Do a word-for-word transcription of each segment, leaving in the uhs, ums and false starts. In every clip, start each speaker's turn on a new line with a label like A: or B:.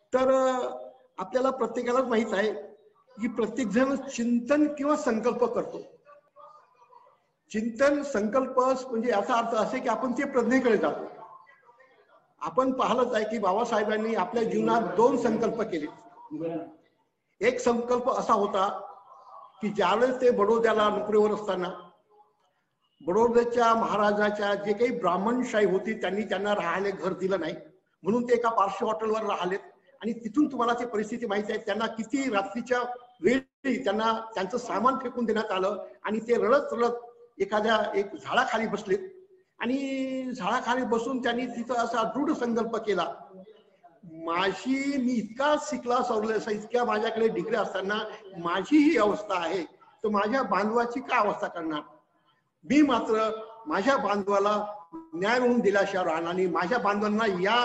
A: तर आपल्याला प्रत्येकालाच माहित आहे की प्रत्येक जण चिंतन किंवा संकल्प करतो. चिंतन संकल्प म्हणजे याचा अर्थ असे की आपण ते प्रज्ञेकडे जातो. आपण पाहिलंच आहे की बाबासाहेबांनी आपल्या जीवनात दोन संकल्प केले. एक संकल्प असा होता की ज्यावेळेस ते बडोद्याला नोकरीवर असताना बडोद्याच्या महाराजाच्या जे काही ब्राह्मणशाही होती त्यांनी त्यांना राहायला घर दिलं नाही, म्हणून ते एका पार्श्व हॉटेलवर राहिलेत. आणि तिथून तुम्हाला ती परिस्थिती माहिती आहे, त्यांना किती रात्रीच्या वेळी त्यांना त्यांचं सामान फेकून देण्यात आलं आणि ते रडत रडत एखाद्या एक झाडाखाली बसलेत. आणि झाडाखाली बसून त्यांनी तिथं असा दृढ संकल्प केला, माझी मी इतका शिकला सवरला इतक्या माझ्याकडे डिग्री असताना माझी ही अवस्था आहे, तर माझ्या बांधवाची काय अवस्था करणार. मी मात्र माझ्या बांधवाला न्याय म्हणून दिल्याशिवाय राहणार नाही, माझ्या बांधवांना या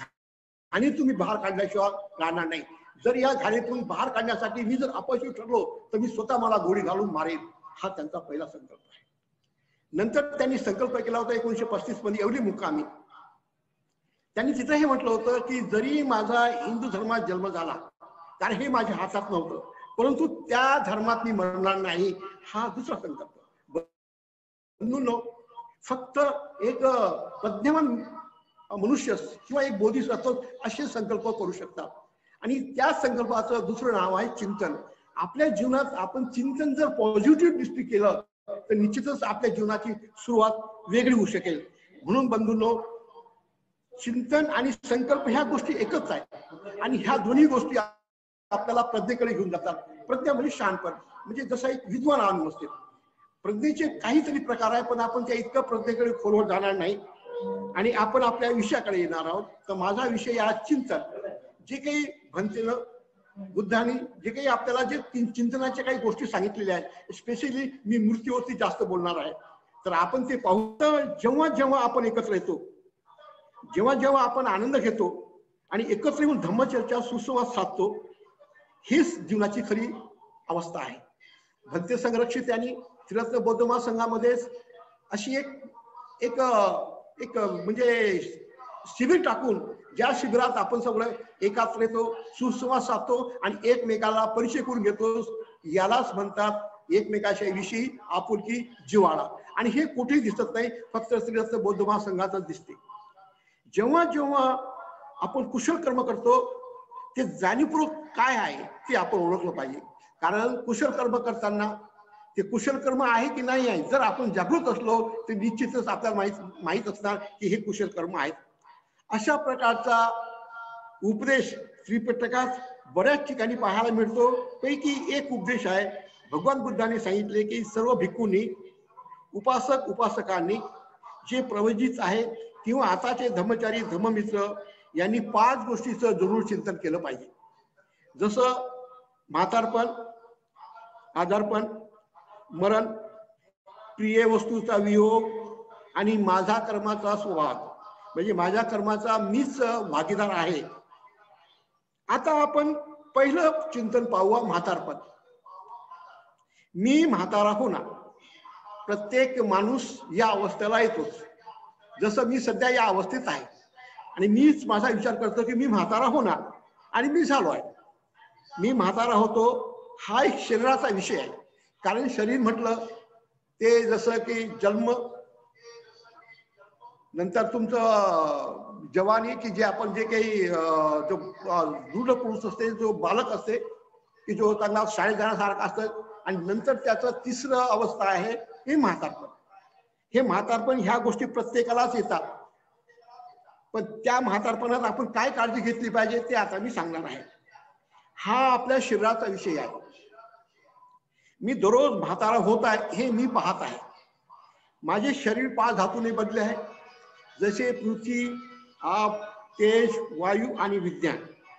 A: आणि तुम्ही बाहेर काढल्याशिवाय राहणार नाही. जर या घाणीतून बाहेर काढण्यासाठी मी जर अपयशी ठरलो तर मी स्वतः मला गोळी घालून मारेन. हा त्यांचा पहिला संकल्प आहे. नंतर त्यांनी संकल्प केला होता एकोणीशे पस्तीस मध्ये एवढी मुक्कामी. त्यांनी तिथं हे म्हटलं होतं की जरी माझा हिंदू धर्मात जन्म झाला, कारण हे माझ्या हातात नव्हतं, परंतु त्या धर्मात मी मरणार नाही. हा दुसरा संकल्प. म्हणून फक्त एक प्रज्ञावान मनुष्य किंवा एक बोधिसत्व असे संकल्प करू शकतात. आणि त्या संकल्पाचं दुसरं नाव आहे चिंतन. आपल्या जीवनात आपण चिंतन जर पॉझिटिव्ह दृष्टी केलं तर निश्चितच आपल्या जीवनाची सुरुवात वेगळी होऊ शकेल. म्हणून बंधूंनो, चिंतन आणि संकल्प ह्या गोष्टी एकच आहे आणि ह्या दोन्ही गोष्टी आपल्याला प्रज्ञेकडे घेऊन जातात. प्रज्ञा म्हणजे शहाणपण, म्हणजे जसं एक विद्वान आणून असते. प्रज्ञेचे काहीतरी प्रकार आहे, पण आपण त्या इतकं प्रज्ञेकडे खोलवर जाणार नाही आणि आपण आपल्या विषयाकडे येणार आहोत. तर माझा विषय या चिंतन, जे काही भंतेनं बुद्धाने जे काही आपल्याला जे चिंतनाच्या काही गोष्टी सांगितलेल्या आहेत, स्पेशली मी मूर्तीवरती जास्त बोलणार आहे. तर आपण ते पाहू. तर जेव्हा जेव्हा आपण एकत्र येतो, जेव्हा जेव्हा आपण आनंद घेतो आणि एकत्र येऊन धम्मचर्चा सुसंवाद साधतो, हीच जीवनाची खरी अवस्था आहे. भंते संरक्षित यांनी त्रिरत्न बौद्ध महासंघामध्ये अशी एक एक एक म्हणजे शिबिर टाकून, ज्या शिबिरात आपण सगळं एकात्र येतो, सुसंवाद साधतो आणि एकमेकाला परिचय करून घेतो, यालाच म्हणतात एकमेकाच्या विषयी आपुलकी जिव्हाळा. आणि हे कुठेही दिसत नाही, फक्त त्रिरत्न बौद्ध महासंघातच दिसते. जेव्हा जेव्हा आपण कुशल कर्म करतो ते जाणीवपूर्वक काय आहे ते आपण ओळखलं पाहिजे. कारण कुशल कर्म करताना ते कुशल कर्म आहे की नाही आहे, जर आपण जागृत असलो तर निश्चितच आपल्याला माहित माहित असणार की हे कुशल कर्म आहेत. अशा प्रकारचा उपदेश त्रिपिटकात बऱ्याच ठिकाणी पाहायला मिळतो. पैकी एक उपदेश आहे, भगवान बुद्धाने सांगितले की सर्व भिक्खूंनी, उपासक उपासकांनी, जे प्रवजित आहेत किंवा आताचे धर्मचारी धर्ममित्र यांनी पाच गोष्टीचं जरूर चिंतन केलं पाहिजे. जसं म्हातारपण, आजारपण, मरण, प्रिय वस्तूचा वियोग आणि माझा कर्माचा स्वभाव, म्हणजे माझ्या कर्माचा मीच भागीदार आहे. आता आपण पहिलं चिंतन पाहूया, म्हातारपण. मी म्हातारा होणार. प्रत्येक माणूस या अवस्थेला येतोच. जसं मी सध्या या अवस्थेत आहे आणि मीच माझा विचार करतो की मी म्हातारा होणार आणि मी झालो आहे. मी म्हातारा होतो हा एक शरीराचा विषय आहे. कारण शरीर म्हटलं ते जसं की जन्म, नंतर तुमचं जवानी की जे आपण जे काही जो दृढ पुरुष असते, जो बालक असते की जो त्यांना शाळेत जाण्यासारखं असतं, आणि नंतर त्याचं तिसरं अवस्था आहे हे म्हातारपण. हे म्हातारपण ह्या गोष्टी प्रत्येकालाच येतात, पण त्या म्हातारपणात आपण काय काळजी घेतली पाहिजे ते आता मी सांगणार आहे. हा आपल्या शरीराचा विषय आहे. मी दररोज म्हातारा होत आहे हे मी पाहत आहे. माझे शरीर पाच धातूने बनले आहे, जसे पृथ्वी, आप, तेज, वायू आणि विज्ञान.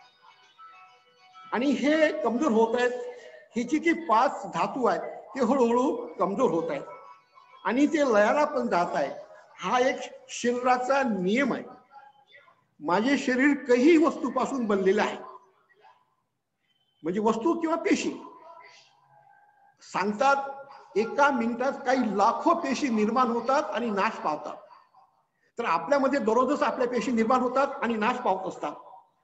A: आणि हे कमजोर होत आहेत. ह्याची जी पाच धातू आहेत ते हळूहळू कमजोर होत आहेत आणि ते लयाला पण जात आहे. हा एक शरीराचा नियम आहे. माझे शरीर काही वस्तूपासून बनलेलं आहे, म्हणजे वस्तू किंवा पेशी. सांगतात एका मिनिटात काही लाखो पेशी निर्माण होतात आणि नाश पावतात. तर आपल्यामध्ये दररोजच आपल्या पेशी निर्माण होतात आणि नाश पावत असतात.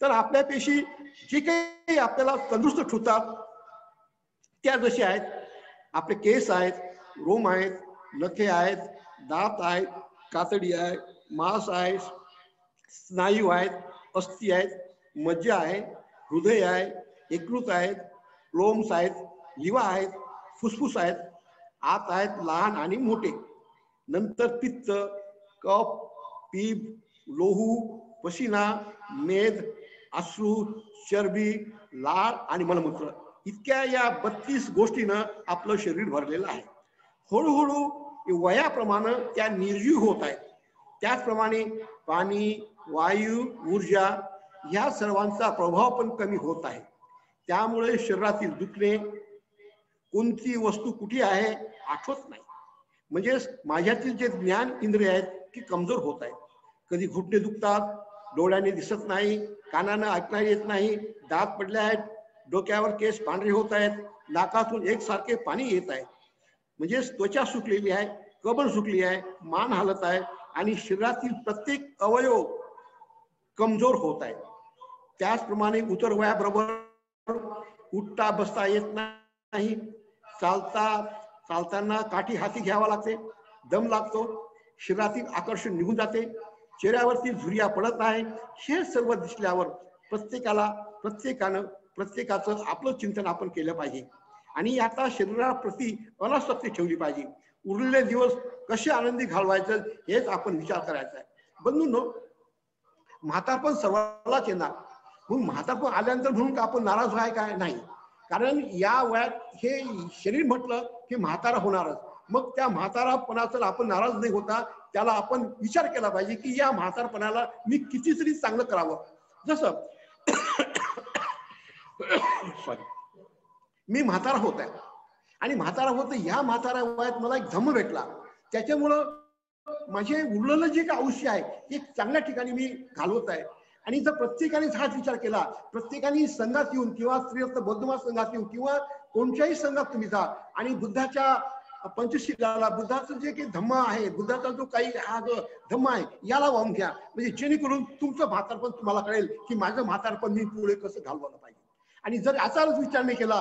A: तर आपल्या पेशी जे काही आपल्याला तंदुरुस्त ठेवतात त्या जशा आहेत, आपले केस आहेत, रोम आहेत, नखे आहेत, दात आहेत, कातडी आहे, मांस आहे, स्नायू आहेत, अस्थी आहेत, मज्जा आहे, हृदय आहे, यकृत आहेत, लोम्स आहेत, लिवा आहेत, फुफ्फुस आहेत, आत आहेत लहान आणि मोठे, नंतर पित्त, कफ, पीप, लोहू, पशिना, मेद, अश्रू, चरबी, लाळ आणि मलमूत्र, इतक्या या बत्तीस गोष्टीनं आपलं शरीर भरलेलं आहे. हळूहळू वयाप्रमाणे त्या निर्जीव होत आहेत. त्याचप्रमाणे पाणी, वायू, ऊर्जा या सर्वांचा प्रभाव पण कमी होत आहे. त्यामुळे शरीरातील दुखणे, कोणती वस्तू कुठे आहे आठवत नाही, म्हणजे माझ्यातील जे ज्ञान इंद्रिय आहेत ती कमजोर होत आहेत. कधी घुटणे दुखतात, डोळ्याने दिसत नाही, कानानं ऐकता येत नाही, दात पडले आहेत, डोक्यावर केस पांढरे होत आहेत, नाकातून एकसारखे पाणी येत आहे, म्हणजे त्वचा सुकलेली आहे, कबर सुकली आहे, मान हालत आहे आणि शरीरातील प्रत्येक अवयव कमजोर होत आहे. त्याचप्रमाणे उतर वयाबरोबर उठता बसता येत नाही, चालता चालताना काठी हाती घ्यावा लागते, दम लागतो, शरीरातील आकर्षण निघून जाते, चेहऱ्यावरती झुरिया पडत आहे. हे सर्व दिसल्यावर प्रत्येकाला प्रत्येकानं प्रत्येकाचं आपलं चिंतन आपण केलं पाहिजे आणि आता शरीराप्रती अनासक्ती ठेवली पाहिजे. उरलेले दिवस कसे आनंदी घालवायचं हेच आपण विचार करायचा आहे. बंधूंनो, म्हातारपण सर्वांनाच येणार, म्हणून म्हातारपण आल्यानंतर म्हणून का आपण नाराज व्हाय काय नाही, कारण या वयात हे शरीर म्हटलं की म्हातारा होणारच. मग त्या म्हातारापणाचा आपण नाराज नाही होता, त्याला आपण विचार केला पाहिजे की या म्हातारपणाला मी कितीतरी चांगलं करावं. जसं सॉरी मी म्हातारा होत आहे आणि म्हातारा होत ह्या म्हातारा वयात मला एक धम्म भेटला, त्याच्यामुळं माझे उरलेलं जे काही आयुष्य आहे ते चांगल्या ठिकाणी मी घालवत आहे. आणि जर प्रत्येकाने हाच विचार केला, प्रत्येकाने संघात येऊन किंवा स्त्रीरत्न बौद्धमत संघात येऊन किंवा कोणत्याही संघात तुम्ही जा आणि बुद्धाच्या पंचशीलाला, बुद्धाचं जे काही धम्म आहे, बुद्धाचा जो काही हा जो धम्म आहे याला वाहून घ्या, म्हणजे जेणेकरून तुमचं म्हातारपण तुम्हाला कळेल की माझं म्हातारपण मी पुढे कसं घालवायला पाहिजे. आणि जर याचाच विचार नाही केला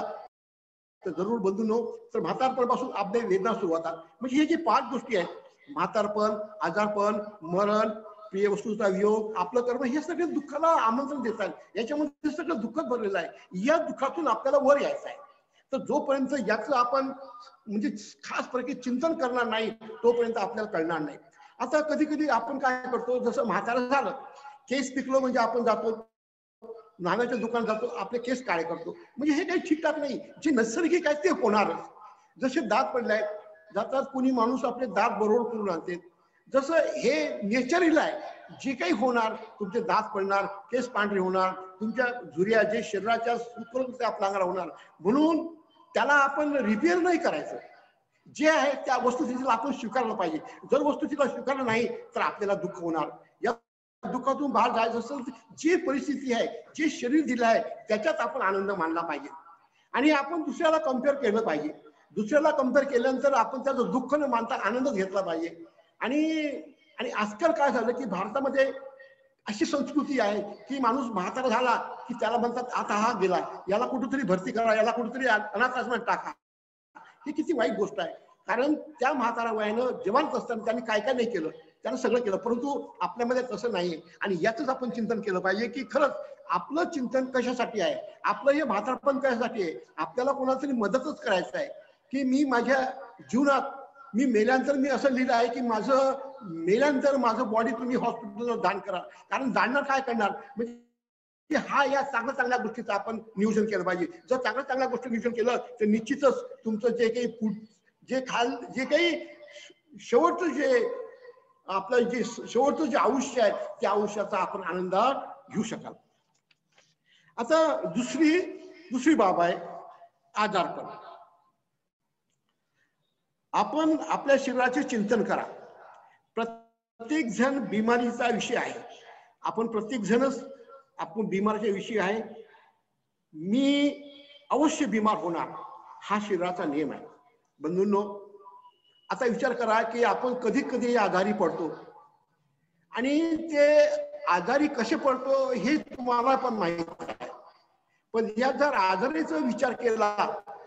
A: तर जरूर बंधूंनो, तर म्हातारपणापासून आपल्या वेदना सुरू होतात. म्हणजे हे जे पाच गोष्टी आहेत, म्हातारपण, आजारपण, मरण, प्रिय वस्तूचा वियोग, आपलं कर्म, हे सगळे दुःखाला आमंत्रण देतात. याच्यामध्ये सगळं दुःखच भरलेलं आहे. या दुःखातून आपल्याला वर यायचं आहे. तर जोपर्यंत याचं आपण म्हणजे खास प्रकारे चिंतन करणार नाही तोपर्यंत आपल्याला कळणार नाही. आता कधी कधी आपण काय करतो, जसं म्हातारा झालं, केस पिकलो म्हणजे आपण जातो नाण्याच्या दुकानात जातो, आपले केस काळे करतो, म्हणजे हे काही ठीकठाक नाही. जे नैसर्गिक आहे ते होणारच. जसे दात पडले आहेत, जातात कोणी माणूस आपले दात बरोबर करून आणते, जसं हे नेचरल आहे. जे काही होणार, तुमचे दात पडणार, केस पांढरे होणार, तुमच्या झुर्या जे शरीराच्या सुखरूप आपला होणार, म्हणून त्याला आपण रिपेअर नाही करायचं. जे आहे त्या वस्तुस्थितीला आपण स्वीकारलं पाहिजे. जर वस्तुस्थितीला स्वीकारलं नाही तर आपल्याला दुःख होणार. या दुःखातून बाहेर जायचं असेल तर जी परिस्थिती आहे, जे शरीर दिलं आहे त्याच्यात आपण आनंद मानला पाहिजे आणि आपण दुसऱ्याला कम्पेअर केलं पाहिजे. दुसऱ्याला कम्पेअर केल्यानंतर आपण त्याचं दुःख न मानता आनंदच घेतला पाहिजे. आणि आणि आजकाल काय झालं की भारतामध्ये अशी संस्कृती आहे की माणूस म्हातारा झाला की त्याला म्हणतात आता हा गेला, याला कुठेतरी भरती करा, याला कुठेतरी अनाथ आश्रमात टाका. ही किती वाईट गोष्ट आहे. कारण त्या म्हातारा वयानं जिवंत असताना त्यांनी काय काय नाही केलं, त्यानं सगळं केलं, परंतु आपल्यामध्ये तसं नाहीये. आणि याचंच आपण चिंतन केलं पाहिजे की खरंच आपलं चिंतन कशासाठी आहे, आपलं हे म्हातारपण कशासाठी आहे. आपल्याला कोणातरी मदतच करायचं आहे की मी माझ्या जीवनात, मी मेल्यानंतर मी असं लिहिलं आहे की माझं मेल्यानंतर माझं बॉडी तुम्ही हॉस्पिटलला दान करा. कारण दानणार काय करणार, म्हणजे हा या चांगल्या चांगल्या गोष्टीचं आपण नियोजन केलं पाहिजे. जर चांगल्या चांगल्या गोष्टी नियोजन केलं तर निश्चितच तुमचं जे काही फूड, जे खाल, जे काही शेवटचं जे आपलं जे शेवटचं जे आयुष्य आहे त्या आयुष्याचा आपण आनंद घेऊ शकाल. आता दुसरी दुसरी बाब आहे आजारपण. आपण आपल्या शरीराचे चिंतन करा. प्रत्येक जण बिमारीचा विषय आहे. आपण प्रत्येक जणच आपण बिमारीचा विषय आहे. मी अवश्य बिमार होणार, हा शरीराचा नियम आहे. बंधूंनो, आता विचार करा की आपण कधी कधी आजारी पडतो आणि ते आजारी कसे पडतो हे तुम्हाला पण माहित आहे, पण या जर आजारीचा विचार केला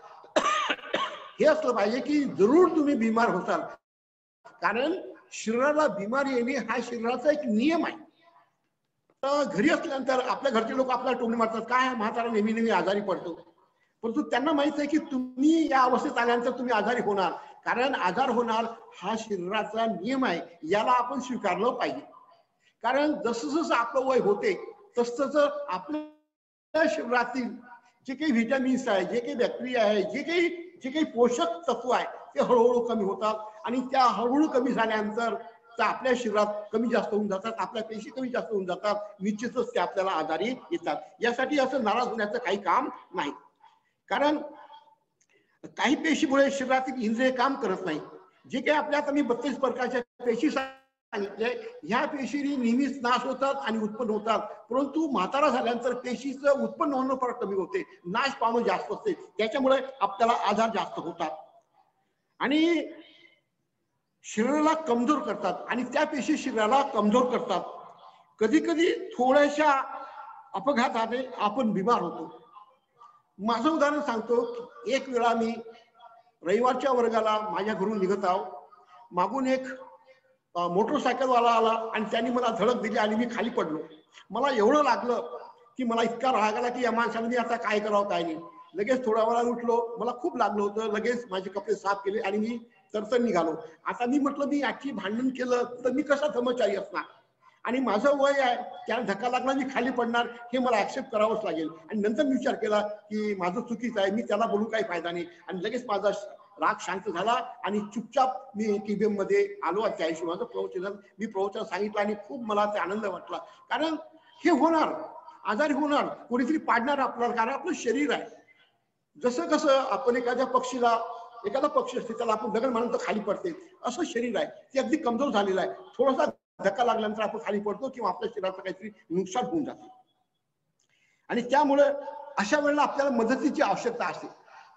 A: हे असलं पाहिजे की जरूर तुम्ही बिमार होताल, कारण शरीराला बिमारी येणे हा शरीराचा एक नियम आहे. तर घरी असल्यानंतर आपल्या घरचे लोक आपल्याला टोमणे मारतात, काय म्हातारा नेहमी नेहमी आजारी पडतो, परंतु त्यांना माहित आहे की तुम्ही या अवस्थेत आल्यानंतर तुम्ही आजारी होणार, कारण आजार होणार हा शरीराचा नियम आहे, याला आपण स्वीकारलं पाहिजे. कारण जसं जसं आपलं वय होते तस तसं आपल्या शरीरातील जे काही व्हिटॅमिन्स आहे, जे काही बॅक्टेरिया आहे, जे काही जे काही पोषक तत्व आहे ते हळूहळू कमी होतात, आणि त्या हळूहळू कमी झाल्यानंतर तर आपल्या शरीरात कमी जास्त होऊन जातात, आपल्या पेशी कमी जास्त होऊन जातात, निश्चितच ते आपल्याला आजारी येतात. यासाठी असं नाराज होण्याचं काही काम नाही, कारण काही पेशीमुळे शरीरातील इंद्रिय काम करत नाही. जे काही आपल्या आता मी बत्तीस प्रकारच्या पेशी सांगितले, ह्या पेशी नेहमीच नाश होतात आणि उत्पन्न होतात, परंतु म्हातारा झाल्यानंतर पेशीचं उत्पन्न होणं फार कमी होते, नाश पावणं जास्त असते, त्याच्यामुळे आपल्याला आजार जास्त होतात आणि शरीराला कमजोर करतात, आणि त्या पेशी शरीराला कमजोर करतात. कधी कधी थोड्याशा अपघाताने आपण बिमार होतो. माझं उदाहरण सांगतो. एक वेळा मी रविवारच्या वर्गाला माझ्या घरून निघत आहो, मागून एक मोटरसायकलवाला आला आणि त्यांनी मला धडक दिली आणि मी खाली पडलो. मला एवढं लागलं की मला इतका राग आला की या माणसाने मी आता काय करावं काय नाही. लगेच थोड्या वेळा उठलो, मला खूप लागलं होतं, लगेच माझे कपडे साफ केले आणि मी तरतर निघालो. आता मी म्हटलं मी याची भांडण केलं तर मी कसा धर्मचारी असणार, आणि माझं वय आहे, त्याला धक्का लागला मी खाली पडणार, हे मला ऍक्सेप्ट करावंच लागेल. आणि नंतर मी विचार केला की माझं चुकीचं आहे, मी त्याला बोलून काही फायदा नाही, आणि लगेच माझा राग शांत झाला आणि चुपचाप मी टीबीएम मध्ये आलो. त्याशी माझं प्रवचन मी प्रवचन सांगितलं आणि खूप मला ते आनंद वाटला, कारण हे होणार, आजारी होणार, कोणीतरी पाडणार आपल्याला, कारण आपलं शरीर आहे. जसं कसं आपण एखाद्या पक्षीला, एखादा पक्षी असते त्याला आपण दगड मारून तर खाली पडते, असं शरीर आहे, ते अगदी कमजोर झालेलं आहे. थोडासा धक्का लागल्यानंतर आपण खाली पडतो किंवा आपल्या शरीराचं काहीतरी नुकसान होऊन जाते, आणि त्यामुळे अशा वेळेला आपल्याला मदतीची आवश्यकता असते.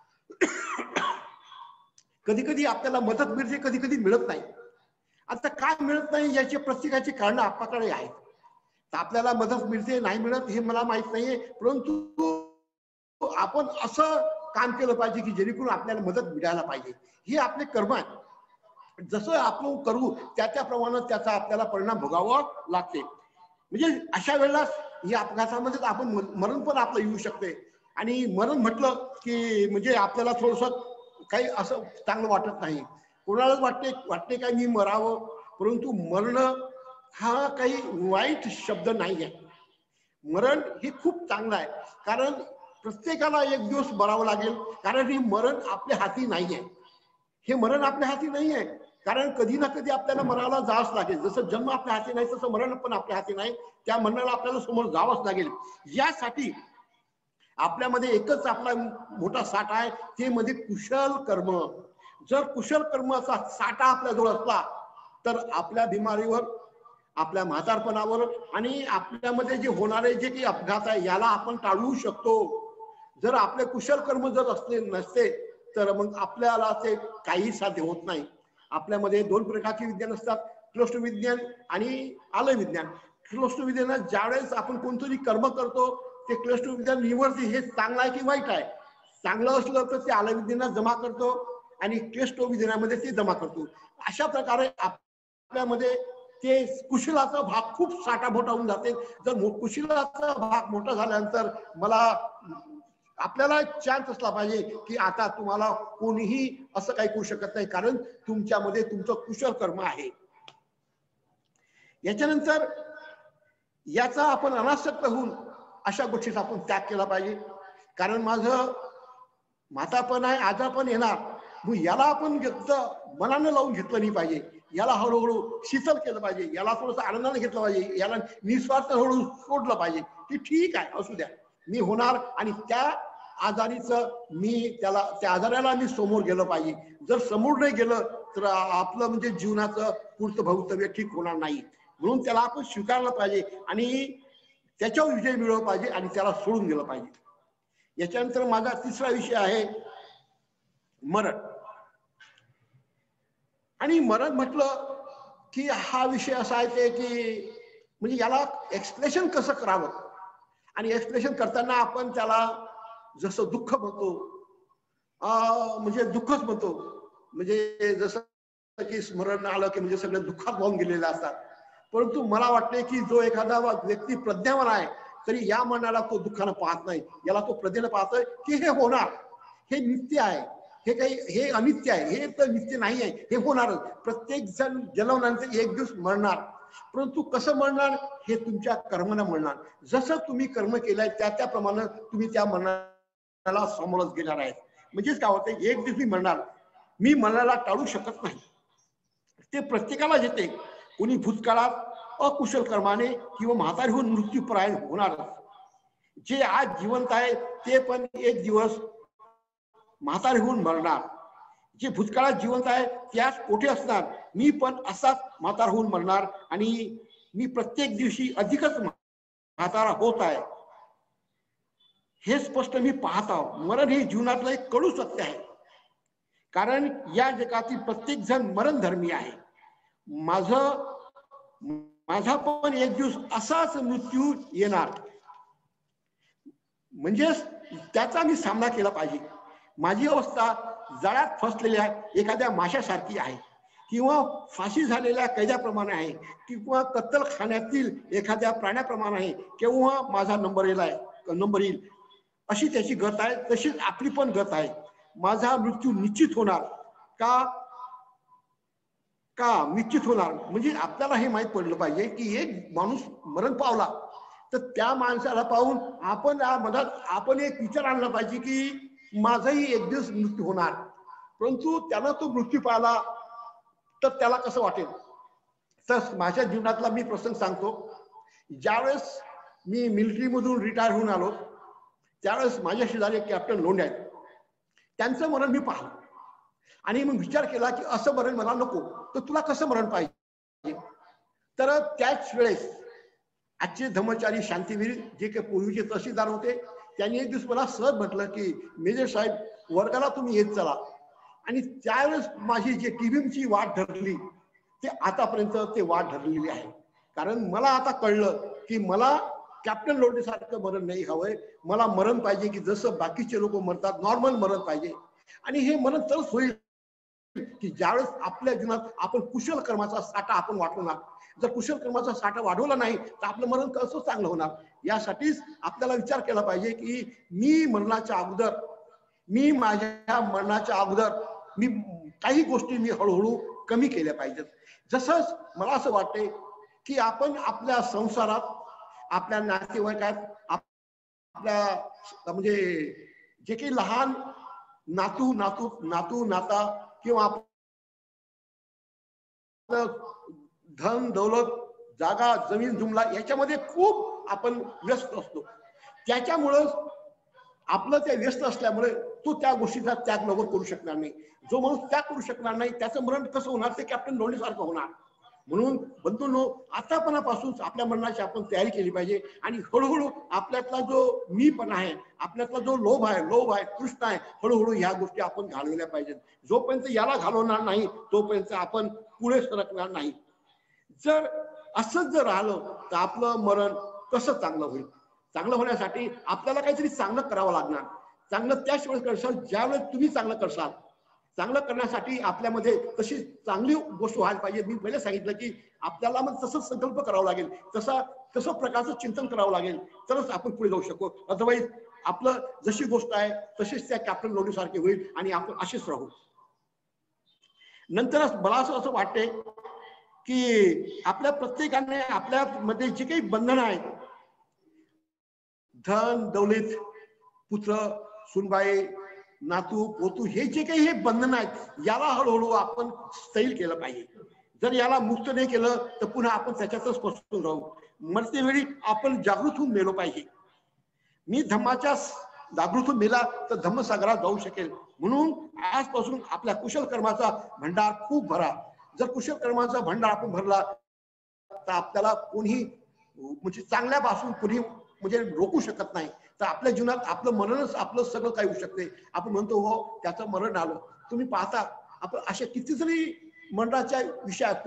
A: कधी कधी आपल्याला मदत मिळते, कधी कधी मिळत नाही. आता काय मिळत नाही याची प्रत्येकाची कारणं आपल्याकडे आहेत. तर आपल्याला मदत मिळते नाही मिळत हे मला माहित नाहीये, परंतु आपण असं काम केलं पाहिजे की जेणेकरून आपल्याला मदत मिळायला पाहिजे. हे आपले कर्म आहे, जसं आपण करू त्या त्याप्रमाणे त्याचा आपल्याला परिणाम भोगावा लागते. म्हणजे अशा वेळेला या अपघातामध्ये आपण मरण पण आपलं येऊ शकते, आणि मरण म्हटलं की म्हणजे आपल्याला थोडंसं काही असं चांगलं वाटत नाही. कोणालाच वाटते वाटते काय मी मरावं, परंतु मरण हा काही वाईट शब्द नाही आहे. मरण हे खूप चांगलं आहे, कारण प्रत्येकाला एक दिवस मरावं लागेल, कारण हे मरण आपल्या हाती नाही आहे. हे मरण आपल्या हाती नाही आहे, कारण कधी ना कधी आपल्याला मरायला जावंच लागेल. जसं जन्म आपल्या हाती नाही तसं मरण पण आपल्या हाती नाही, त्या मरणाला आपल्याला समोर जावंच लागेल. यासाठी आपल्यामध्ये एकच आपला मोठा साठा आहे, ते म्हणजे कुशल कर्म. जर कुशल कर्माचा साठा आपल्याजवळ असला तर आपल्या बिमारीवर, आपल्या म्हातारपणावर आणि आपल्यामध्ये जे होणारे जे काही अपघात आहे याला आपण टाळू शकतो. जर आपले कुशल कर्म जर असले नसते तर मग आपल्याला ते काही साध्य होत नाही. आपल्यामध्ये दोन प्रकारचे विज्ञान असतात, क्लिष्ट विज्ञान आणि आलय विज्ञान. क्लिष्ट विज्ञानात ज्यावेळेस आपण कोणतरी कर्म करतो ते क्लिष्ट विज्ञान निवडते हे चांगलं आहे की वाईट आहे. चांगलं असलं तर ते आलय विज्ञानात जमा करतो आणि क्लिष्ट विज्ञानामध्ये ते जमा करतो. अशा प्रकारे आपल्यामध्ये ते कुशलाचा भाग खूप साठामोठा होऊन जाते. जर कुशलाचा भाग मोठा झाल्यानंतर मला आपल्याला चान्स असला पाहिजे की आता तुम्हाला कोणीही असं काही करू शकत नाही, कारण तुमच्यामध्ये तुमचं कुशल कर्म आहे. याच्यानंतर याचा आपण अनासक्त होऊन अशा गोष्टीचा आपण त्याग केला पाहिजे, कारण माझं म्हातारपण आहे, आजारपण येणार, मग याला आपण घेतलं मनानं लावून घेतलं नाही पाहिजे. याला हळूहळू शीतल केलं पाहिजे, याला थोडंसं आनंदाने घेतलं पाहिजे, याला निस्वार्थ हळूहळू सोडलं पाहिजे की ठीक आहे असू द्या, मी होणार, आणि त्या आजारीचं मी त्याला त्या आजाराला मी समोर गेलं पाहिजे. जर समोर नाही गेलं तर आपलं म्हणजे जीवनाचं पुढचं भवितव्य ठीक होणार नाही. म्हणून त्याला आपण स्वीकारलं पाहिजे आणि त्याच्यावर विजय मिळवला पाहिजे आणि त्याला सोडून गेलं पाहिजे. याच्यानंतर माझा तिसरा विषय आहे मरण. आणि मरण म्हटलं की हा विषय असा आहे ते की म्हणजे याला एक्सप्रेशन कसं करावं, आणि एक्सप्रेशन करताना आपण त्याला जसं दुःख म्हणतो, म्हणजे दुःखच म्हणतो, म्हणजे जसं की स्मरण आलं की म्हणजे सगळे दुःखात वाहून गेलेले असतात. परंतु मला वाटते की जो एखादा व्यक्ती प्रज्ञावान आहे तरी या मनाला तो दुःखानं पाहत नाही, याला तो प्रज्ञेनं पाहतोय की हे होणार, हे नित्य आहे, हे काही हे अनित्य आहे, हे तर नित्य नाही आहे, हे होणारच. प्रत्येक जण जन्मल्यानंतर एक दिवस मरणार, परंतु कसं मरणार हे तुमच्या कर्मानं मरणार. जसं तुम्ही कर्म केलंय त्या त्याप्रमाणे तुम्ही त्या मरणाला समोरच गेणार आहेत. म्हणजेच काय होतं, एक दिवस मी मरणार, मी मरणाला टाळू शकत नाही, ते प्रत्येकाला येते. कोणी भूतकाळात अकुशल कर्माने किंवा म्हातारी होऊन मृत्यूपरायण होणार. जे आज जिवंत आहे ते पण एक दिवस म्हातारी होऊन मरणार. जे भूतकाळात जिवंत आहे त्याच कोठे असणार, मी पण असाच म्हातारा होऊन मरणार, आणि मी प्रत्येक दिवशी अधिकच म्हातारा होत आहे हे स्पष्ट मी पाहत आहो. मरण हे जीवनातलं एक कडू सत्य आहे, कारण या जगातील प्रत्येक जण मरण धर्मी आहे. माझं माझा पण एक दिवस असाच मृत्यू येणार, म्हणजेच त्याचा मी सामना केला पाहिजे. माझी अवस्था जाळ्यात फसलेल्या एखाद्या माशासारखी आहे, किंवा फाशी झालेल्या कैद्याप्रमाणे आहे, किंवा कत्तलखान्यातील एखाद्या प्राण्याप्रमाणे आहे. केव्हा माझा नंबर येईल आहे नंबर येईल अशी त्याची गत आहे, तशीच आपली पण गत आहे. माझा मृत्यू निश्चित होणार का का निश्चित होणार. म्हणजे आपल्याला हे माहित पडलं पाहिजे की एक माणूस मरण पावला तर त्या माणसाला पाहून आपण या मनात आपण एक विचार आणला पाहिजे की माझाही एक दिवस मृत्यू होणार. परंतु त्याला तो मृत्यू पाहिला तर त्याला कसं वाटेल. तर माझ्या जीवनातला मी प्रसंग सांगतो. ज्यावेळेस मी मिलिटरी मधून रिटायर होऊन आलो त्यावेळेस माझ्या शेजारी कॅप्टन लोंढे आहेत, त्यांचं मरण मी पाहिलं आणि मग विचार केला की असं मरण मला नको, तर तुला कसं मरण पाहिजे. तर त्याच वेळेस आजचे धर्मचारी शांतीवीर जे काही पूर्वीचे तहसीलदार होते त्यांनी एक दिवस मला सहज म्हटलं की मेजर साहेब वर्गाला तुम्ही येत चला. आणि त्यावेळेस माझी जे टीव्हीची वाट ठरली ते आतापर्यंत ते वाट ठरलेली आहे. कारण मला आता कळलं की मला कॅप्टन लोंढे सारखं मरण नाही हवंय. मला मरण पाहिजे की जसं बाकीचे लोक मरतात, नॉर्मल मरण पाहिजे. आणि हे मरण तरच होईल की ज्यावेळेस आपल्या जीवनात आपण कुशल कर्माचा साठा आपण वाढवणार. जर कुशल कर्माचा साठा वाढवला नाही तर आपलं मरण कसं चांगलं होणार. यासाठीच आपल्याला विचार केला पाहिजे की मी मरणाच्या अगोदर मी माझ्या मरणाच्या अगोदर मी काही गोष्टी मी हळूहळू कमी केल्या पाहिजेत. जसंच मला असं वाटते की आपण आपल्या संसारात आपल्या नातेवाईकात आपल्या म्हणजे जे काही लहान नातू नातू नातू नाता किंवा धन दौलत जागा जमीन जुमला याच्यामध्ये खूप आपण व्यस्त असतो. त्याच्यामुळं आपलं ते व्यस्त असल्यामुळे तो त्या गोष्टीचा त्याग लवकर करू शकणार नाही. जो माणूस त्याग करू शकणार नाही त्याचं मरण कसं होणार, ते कॅप्टन लोंढे सारखं होणार. म्हणून बंधूंनो आतापणापासून आपल्या मरणाची आपण तयारी केली पाहिजे आणि हळूहळू आपल्यातला जो मी पण आहे, आपल्यातला जो लोभ आहे लोभ आहे कृष्ण आहे, हळूहळू ह्या गोष्टी आपण घालवल्या पाहिजेत. जोपर्यंत याला घालवणार नाही तोपर्यंत आपण पुढे सरकणार नाही. जर असंच जर राहिलं तर आपलं मरण कसं चांगलं होईल. चांगलं होण्यासाठी आपल्याला काहीतरी चांगलं करावं लागणार. चांगलं त्याच वेळेस करसाल ज्यावेळेस तुम्ही चांगलं करसाल. चांगलं करण्यासाठी आपल्यामध्ये तशी चांगली गोष्ट व्हायला पाहिजे. मी पहिले सांगितलं की आपल्याला मग तसंच संकल्प करावा लागेल, तसा तसं प्रकारचं चिंतन करावं लागेल तरच आपण पुढे जाऊ शकू. अदरवाईज आपलं जशी गोष्ट आहे तशीच त्या कॅप्टन लोंढे सारखी होईल आणि आपण असेच राहू. नंतरच मला असं असं वाटते की आपल्या प्रत्येकाने आपल्या मध्ये जे काही बंधन आहेत, धन दौलत पुत्र सुनबाई नातू पोतू हे जे काही हे बंधन आहेत याला हळूहळू आपण स्थैर्य केलं पाहिजे. जर याला मुक्त नाही केलं तर पुन्हा आपण त्याच्यातच फसून राहू. मरतेवेळी आपण जागृत होऊन मेलो पाहिजे. मी धम्माच्या जागृत होऊन मेला तर धम्मसागरात जाऊ शकेल. म्हणून आजपासून आपल्या कुशल कर्माचा भंडार खूप भरा. जर कुशल कर्माचा भंडार आपण भरला तर आपल्याला कोणी म्हणजे चांगल्यापासून कोणी म्हणजे रोखू शकत नाही. तर आपल्या जीवनात आपलं मरणच आपलं सगळं काही होऊ शकते. आपण म्हणतो हो त्याचं मरण आलं. तुम्ही पाहता आपण अशा कितीतरी मरणाच्या विषय असतो.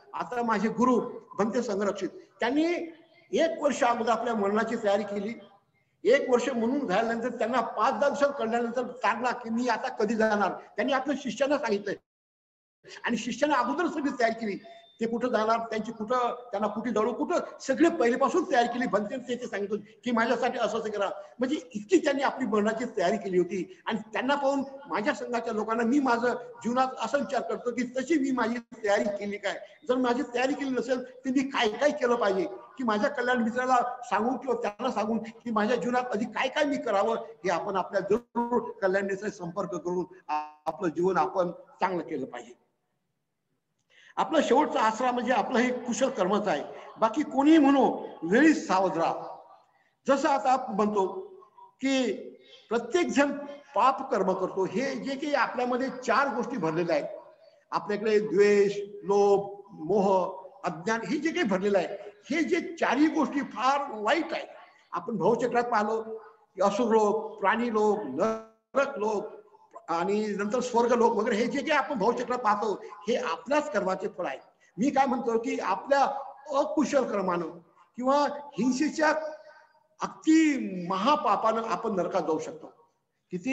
A: आता माझे गुरु भंते संरक्षित त्यांनी एक वर्ष अगोदर आपल्या मरणाची तयारी केली. एक वर्ष म्हणून झाल्यानंतर त्यांना पाच दहा दिवसात कळल्यानंतर सांगला की मी आता कधी जाणार. त्यांनी आपल्या शिष्यांना सांगितलंय आणि शिष्यांना अगोदर सगळी तयारी केली. ते कुठं जाणार, त्यांची कुठं त्यांना कुठे दळू, कुठं सगळे पहिल्यापासून तयारी केली. भंते ते सांगितलं की माझ्यासाठी असं असं करा. म्हणजे इतकी त्यांनी आपली मरणाची तयारी केली होती. आणि त्यांना पाहून माझ्या संघाच्या लोकांना मी माझं जीवनात असा विचार करतो की तशी मी माझी तयारी केली काय. जर माझी तयारी केली नसेल तर मी काय काय केलं पाहिजे की माझ्या कल्याण मित्राला सांगून किंवा त्यांना सांगून की माझ्या जीवनात आधी काय काय मी करावं हे आपण आपल्या जरूर कल्याण मित्राशी संपर्क करून आपलं जीवन आपण चांगलं केलं पाहिजे. आपला शेवटचा आसरा म्हणजे आपलं हे कुशल कर्मच आहे. बाकी कोणी म्हणू वेळीच सावध राहा. जसं आता आपण म्हणतो की प्रत्येक जण पाप कर्म करतो. हे जे काही आपल्यामध्ये चार गोष्टी भरलेल्या आहेत, आपल्याकडे द्वेष, लोभ, मोह, अज्ञान हे जे काही भरलेलं आहे, हे जे चारही गोष्टी फार वाईट आहेत. आपण भवचक्रात पाहिलो की असुर लोक, प्राणी लोक, नरक लोक आणि नंतर स्वर्ग लोक वगैरे हे जे काही आपण भवचक्रात पाहतो हे आपल्याच कर्माचे फळ आहे. मी काय म्हणतो की आपल्या अकुशल कर्मानं किंवा हिंसेच्या अगदी महापापानं आपण नरकात जाऊ शकतो. किती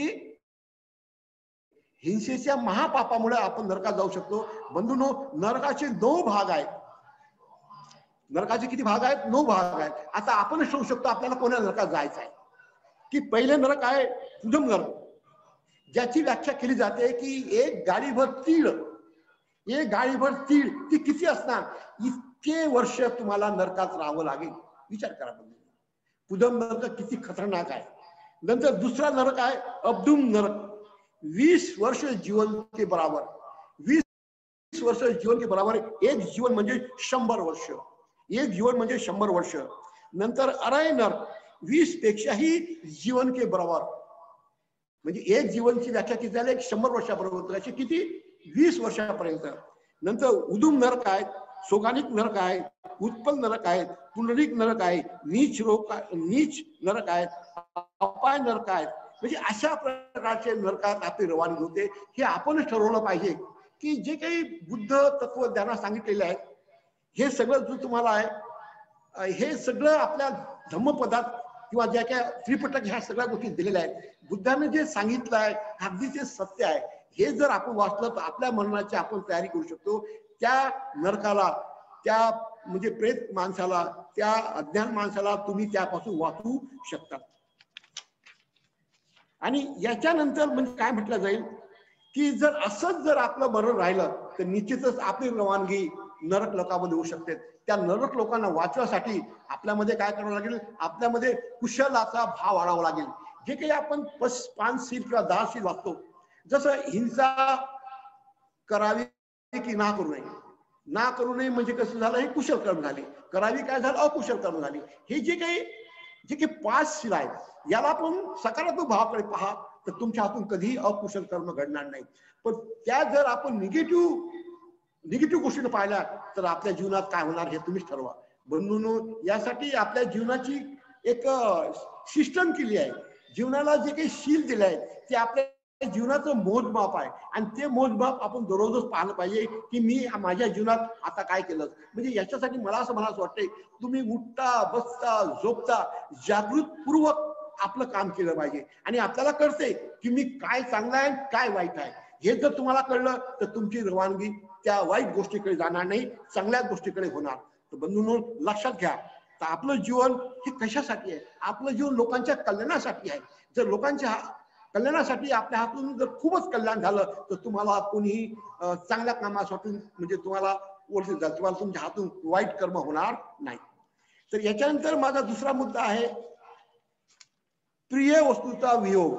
A: हिंसेच्या महापापामुळे आपण नरकात जाऊ शकतो. बंधूंनो, नरकाचे नऊ भाग आहेत. नरकाचे किती भाग आहेत? नऊ भाग आहेत. आता आपण ठरवू शकतो आपल्याला कोणत्या नरकात जायचं आहे. की पहिले नरक आहे पुढम नरक, ज्याची व्याख्या केली जाते की एक गाडीभर तीळ, एक गाडीभर तीळ ती किती असणार, इतके वर्ष तुम्हाला नरकात राहावं लागेल. विचार करा बंधू, पुदम नरक किती खतरनाक आहे. नंतर दुसरा नरक आहे अब्दुम नरक, वीस वर्ष जीवन के बराबर. वीस वर्ष जीवन के बराबर, एक जीवन म्हणजे शंभर वर्ष, एक जीवन म्हणजे शंभर वर्ष. नंतर अरय नरक, वीस पेक्षाही जीवन के बराबर, म्हणजे एक जीवनची व्याख्या किती झाली, शंभर वर्षापर्यंत, अशी किती वीस वर्षापर्यंत. नंतर उदुम नरक आहे, सोगानिक नरक आहे, उत्पल नरक आहे, पुनरिक नरक आहे, नीच रोग नीच नरक आहे, अपाय नरक आहे. म्हणजे अशा प्रकारचे नरकात आपली रवानगी होते. हे आपणच ठरवलं पाहिजे की जे काही बुद्ध तत्वज्ञानात सांगितलेले आहे हे सगळं जो तुम्हाला आहे हे सगळं आपल्या धम्मपदात किंवा ज्या काय त्रिपिटक ह्या सगळ्या गोष्टी दिलेल्या आहेत. बुद्धाने जे सांगितलं आहे अगदी ते सत्य आहे. हे जर आपण वाचलं तर आपल्या मरणाची आपण तयारी करू शकतो. त्या नरकाला, त्या म्हणजे प्रेत माणसाला, त्या अज्ञान माणसाला तुम्ही त्यापासून वाचवू शकता. आणि याच्यानंतर म्हणजे काय म्हटलं जाईल की जर असंच जर आपलं मरण राहिलं तर निश्चितच आपली रवानगी नरक लोकांमध्ये होऊ शकते. त्या नरक लोकांना वाचवण्यासाठी आपल्यामध्ये काय करावं लागेल, आपल्यामध्ये कुशलाचा भाव वाढावा लागेल. जे काही आपण पाच शील किंवा दहा शील वाचतो, जसं हिंसा करावी की ना करू नये, ना करू नये म्हणजे कसं झालं, हे कुशल कर्म झाले. करावी काय झालं, अकुशल कर्म झाले. हे जे काही जे काही पाच शील आहेत याला आपण सकारात्मक भावाकडे पहा तर तुमच्या हातून कधीही अकुशल कर्म घडणार नाही. पण त्या जर आपण निगेटिव्ह निगेटिव्ह गोष्टीने पाहिल्या तर आपल्या जीवनात काय होणार हे तुम्हीच ठरवा. बंधूंनो, यासाठी आपल्या जीवनाची एक सिस्टम केली आहे. जीवनाला जे काही शील दिले आहेत ते आपल्या जीवनाचं मोजमाप आहे आणि ते मोजमाप आपण दररोजच पाहिलं पाहिजे की मी माझ्या जीवनात आता काय केलं. म्हणजे याच्यासाठी मला असं म्हणायचं वाटतंय, तुम्ही उठता, बसता, झोपता जागृतपूर्वक आपलं काम केलं पाहिजे आणि आपल्याला कळते की मी काय चांगलं आहे काय वाईट आहे. हे जर तुम्हाला कळलं तर तुमची रवानगी त्या वाईट गोष्टीकडे जाणार नाही, चांगल्या गोष्टीकडे होणार. तर बंधूंनो, लक्षात घ्या, तर आपलं जीवन हे कशासाठी आहे? आपलं जीवन लोकांच्या कल्याणासाठी आहे. जर लोकांच्या कल्याणासाठी आपल्या हातून जर खूपच कल्याण झालं तर तुम्हाला कोणीही चांगल्या कामासाठी म्हणजे तुम्हाला ओळखलं जात, तुम्हाला तुमच्या हातून वाईट कर्म होणार नाही. तर याच्यानंतर माझा दुसरा मुद्दा आहे प्रिय वस्तूचा वियोग.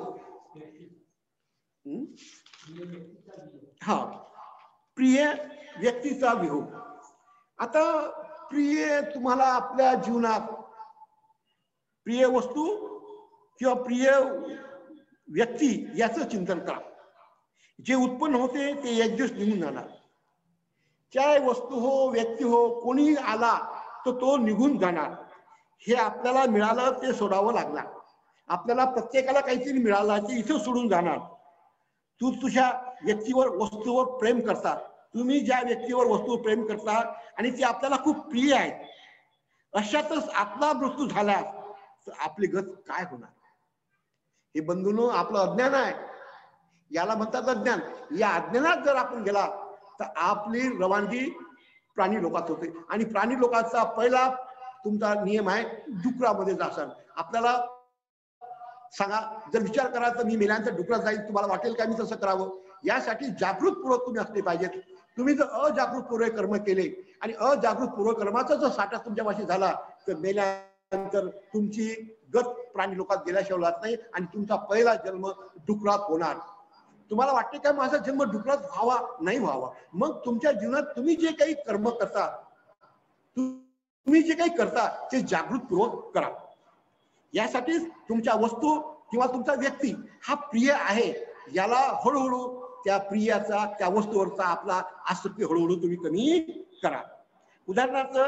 A: हा, प्रिय व्यक्तीचा वियोग. आता प्रिय तुम्हाला आपल्या जीवनात प्रिय वस्तू किंवा प्रिय व्यक्ती याचं चिंतन करा. जे उत्पन्न होते ते एक दिवस निघून जाणार. चाहे वस्तू हो, व्यक्ती हो, कोणी आला तर तो निघून जाणार. हे आपल्याला मिळालं ते सोडावं लागणार. आपल्याला प्रत्येकाला काहीतरी मिळालं ते इथं सोडून जाणार. तू तुझ्या व्यक्तीवर, वस्तूवर प्रेम करतात, तुम्ही ज्या व्यक्तीवर वस्तू प्रेम करता आणि ती आपल्याला खूप प्रिय आहे, अशातच आपला मृत्यू झाला तर आपली गत काय होणार? हे बंधूंनो आपलं अज्ञान आहे, याला म्हणतात अज्ञान. या अज्ञानात जर आपण गेला तर आपली रवानगी प्राणी लोकात होते. आणि प्राणी लोकांचा पहिला तुमचा नियम आहे डुकरामध्ये जासान. आपल्याला सांगा, जर विचार करा तर मी मेल्यानंतर डुकरात जाईल, तुम्हाला वाटेल का मी तसं करावं? यासाठी जागृतपूर्वक तुम्ही असले पाहिजेत. तुम्ही जर अजागृतपूर्वक कर्म केले आणि अजागृतपूर्वक कर्माचा जर साठा तुमच्या पाशी झाला तर मेल्यानंतर तुमची गत प्राणी लोकात गेल्याशिवाय लागत नाही आणि तुमचा पहिला जन्म डुकरात होणार. तुम्हाला वाटते का माझा जन्म डुकरात व्हावा? नाही व्हावा. मग तुमच्या जीवनात तुम्ही जे काही कर्म करता, तुम्ही जे काही करता ते जागृतपूर्वक करा. यासाठी तुमच्या वस्तू किंवा तुमचा व्यक्ती हा प्रिय आहे, याला हळूहळू त्या प्रियाचा त्या वस्तूवरचा आपला आसक्ती हळूहळू तुम्ही कमी करा. उदाहरणार्थ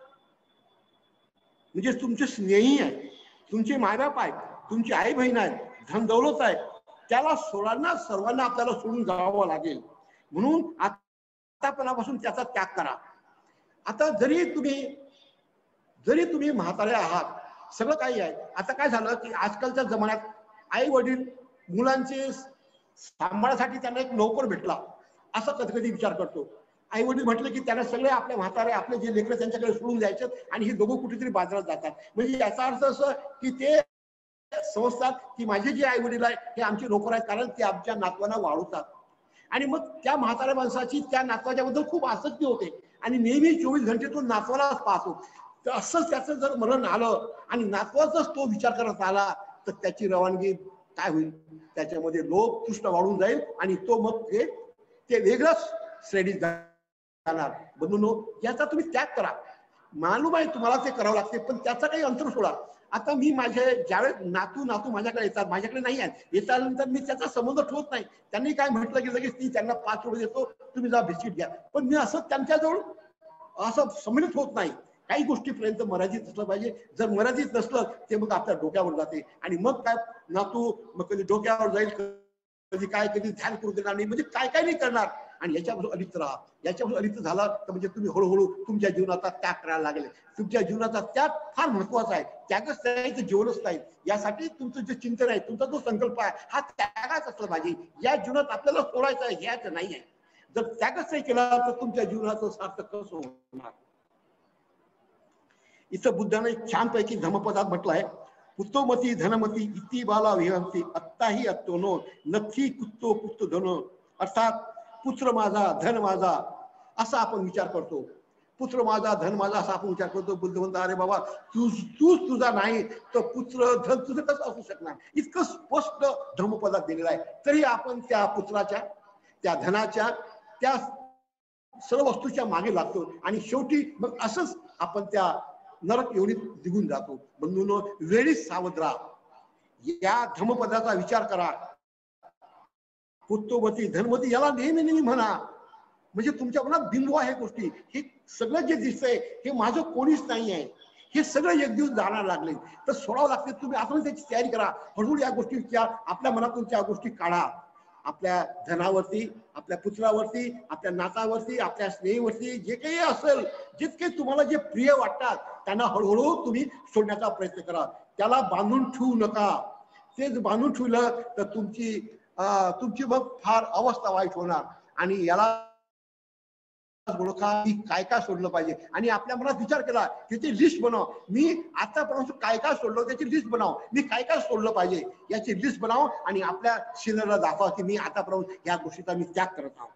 A: म्हणजे तुमचे स्नेही आहे, तुमचे मायबाप आहेत, तुमची आई बहीण आहेत, धन दौलत आहे, त्याला सोडांना सर्वांना आपल्याला सोडून जावं लागेल. म्हणून आतापणापासून त्याचा त्याग करा. आता जरी तुम्ही जरी तुम्ही म्हातारे आहात, सगळं काही आहे. आता काय झालं की आजकालच्या जमान्यात आई वडील मुलांचे सांभाळासाठी त्यांना एक नोकर भेटला असा कधी कधी विचार करतो. आई वडील म्हटले की त्यांना सगळे आपले म्हातारे आपले जे लेकरं त्यांच्याकडे सोडून द्यायचे आणि हे दोघं कुठेतरी बाजारात जातात. म्हणजे याचा अर्थ असं की ते समजतात की माझे जे आई वडील आहेत हे आमचे नोकर आहेत, कारण ते आमच्या नातवांना वाढवतात. आणि मग त्या म्हाताऱ्या माणसाची त्या नातवाच्या बद्दल खूप आसक्ती होते आणि नेहमी चोवीस घंटे तो नातवालाच पाहतो. तर असंच त्याचं जर मरण आलं आणि नातवाचाच तो विचार करत आला तर त्याची रवानगी काय होईल? त्याच्यामध्ये लोभ तृष्णा वाढून जाईल आणि तो मग ते ते वेगळंच श्रेणीत जाणार. बंधूंनो, याचा तुम्ही त्याग करा. मालूम आहे तुम्हाला ते करावं लागते, पण त्याचा काही अंतर सोडा. आता मी माझे ज्यावेळेस नातू नातू माझ्याकडे येतात, माझ्याकडे नाही आहेत, येतानंतर मी त्याचा संबंध ठेवत नाही. त्यांनी काय म्हटलं की लगेच ती त्यांना पाच रुपये देतो, तुम्ही जा बिस्किट घ्या. पण मी असं त्यांच्याजवळ असं संमिलित होत नाही. काही गोष्टीपर्यंत मर्यादित असलं पाहिजे. जर मर्यादित नसलं ते मग आपल्या डोक्यावर जाते आणि मग काय नातू मग कधी डोक्यावर जाईल, कधी काय कधी ध्यान करू देणार नाही, म्हणजे काय काय नाही करणार. आणि याच्यापासून अलिप्त राहा. याच्यापासून अलिप्त झाला तर म्हणजे तुम्ही हळूहळू तुमच्या जीवनाचा त्याग करायला लागले. तुमच्या जीवनाचा त्याग फार महत्वाचा आहे. त्यागच नाही जीवनच नाही. यासाठी तुमचं जे चिंतन आहे, तुमचा जो संकल्प आहे हा त्यागाच असला पाहिजे. या जीवनात आपल्याला सोडायचं आहे ह्याच नाही आहे. जर त्यागच नाही केला तर तुमच्या जीवनाचं सार्थक कसं होणार? इथं बुद्धाने छानपैकी धम्मपदात म्हटलं आहे, पुत्तोमती धनमती इति बाला विहंती अत्ताही अत्तोनो नथी कुत्तो पुत्त धनो. अर्थात पुत्र माझा धन माझा असा आपण विचार करतो. पुत्र माझा धन माझा असा आपण विचार करतो. बुद्ध म्हणता अरे बाबा तू तूच तुझा नाही तर पुत्र धन तुझं कसं असू शकणार? इतकं स्पष्ट धम्मपदात दिलेलं आहे. तरी आपण त्या पुत्राच्या त्या धनाच्या त्या सर्व वस्तूच्या मागे लागतो आणि शेवटी मग असंच आपण त्या नरक योनीत निघून जातो. बंधूंनो, वेळीच सावध राहा. या धम्मपदाचा विचार करा. पुत्तोमती धनमती याला नेहमी नेहमी म्हणा. म्हणजे तुमच्या मनात बिंदू आहे गोष्टी. हे सगळं जे दिसतंय हे माझं कोणीच नाही आहे, हे सगळं एक दिवस जाणार लागले तर सोडावं लागते. तुम्ही आपण त्याची तयारी करा. हळूहळू या गोष्टीच्या आपल्या मनातून त्या गोष्टी काढा. आपल्या धनावरती, आपल्या पुत्रावरती, आपल्या नातावरती, आपल्या स्नेहीवरती जे काही असेल, जितके तुम्हाला जे प्रिय वाटतात त्यांना हळूहळू तुम्ही सोडण्याचा प्रयत्न करा. त्याला बांधून ठेवू नका. ते बांधून ठेवलं तर तुमची तुमची मग फार अवस्था वाईट होणार. आणि याला ओळखा की काय काय सोडलं पाहिजे आणि आपल्या मनात विचार केला त्याची लिस्ट बनव. मी आतापर्यंत काय काय सोडलं त्याची लिस्ट बनव. मी काय काय सोडलं पाहिजे याची लिस्ट बनव आणि आपल्या शरीराला दाखवा की मी आतापर्यंत या गोष्टीचा मी त्याग करत आहोत.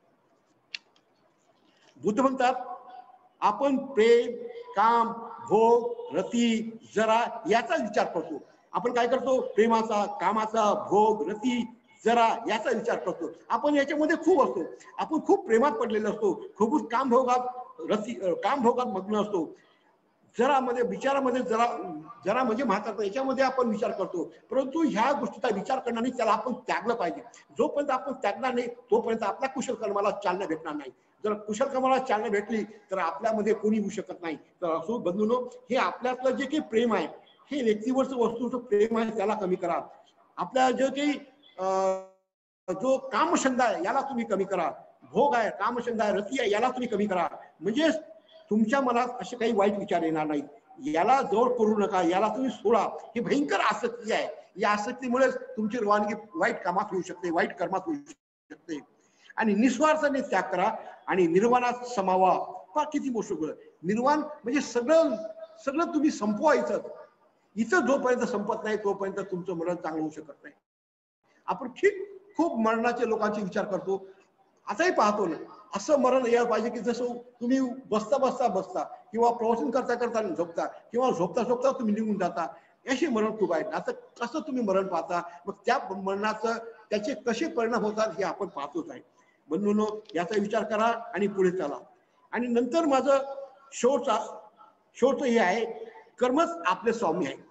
A: बुद्ध म्हणतात आपण प्रेम, काम, भोग, रती, जरा याचा विचार करतो. आपण काय करतो? प्रेमाचा, कामाचा, भोग, रती, जरा याचा विचार करतो. आपण याच्यामध्ये खूप असतो. आपण खूप प्रेमात पडलेलो असतो, खूप काम भोगात रती काम भोगात मग्न असतो. जरा मध्ये विचारामध्ये जरा जरा म्हणजे म्हातारपण याच्यामध्ये आपण विचार करतो. परंतु ह्या गोष्टीचा विचार करणार नाही, त्याला आपण त्यागलं पाहिजे. जोपर्यंत आपण त्यागणार नाही तोपर्यंत आपल्या कुशल कर्माला चालना भेटणार नाही. जर कुशल कर्माला चालना भेटली तर आपल्यामध्ये कोणी होऊ शकत नाही. तर असो बंधूंनो, हे आपल्यातलं जे काही प्रेम आहे, हे व्यक्तीवरचं वस्तूचं प्रेम आहे त्याला कमी करा. आपल्या जे काही जो कामछंद आहे याला तुम्ही कमी करा. भोग आहे, कामछंद आहे, रती आहे, याला तुम्ही कमी करा. म्हणजे तुमच्या मनात असे काही वाईट विचार येणार नाहीत. याला जोड करू नका, याला तुम्ही सोडा. ही भयंकर आसक्ती आहे. या आसक्तीमुळे तुमची रवानगी वाईट कामात होऊ शकते, वाईट कर्मात होऊ शकते. आणि निस्वार्थाने त्याग करा आणि निर्वाणात समावा. पहा किती मोठं गोष्ट. निर्वाण म्हणजे सगळं सगळं तुम्ही संपवा. इथं इथं जोपर्यंत संपत नाही तोपर्यंत तुमचं मरण चांगलं होऊ शकत नाही. आपण ठीक खूप मरणाचे लोकांचे विचार करतो. आताही पाहतो ना, असं मरण यायला पाहिजे की जसं तुम्ही बसता बसता बसता किंवा प्रवचन करता करता झोपता किंवा झोपता झोपता तुम्ही निघून जाता. अशी मरण खूप आहेत. आता कसं तुम्ही मरण पाहता, मग त्या मरणाचं त्याचे कसे परिणाम होतात हे आपण पाहतोच आहे. म्हणून याचा विचार करा आणि पुढे चला. आणि नंतर माझं शेवटचा शेवटचं हे आहे, कर्मच आपले स्वामी आहे.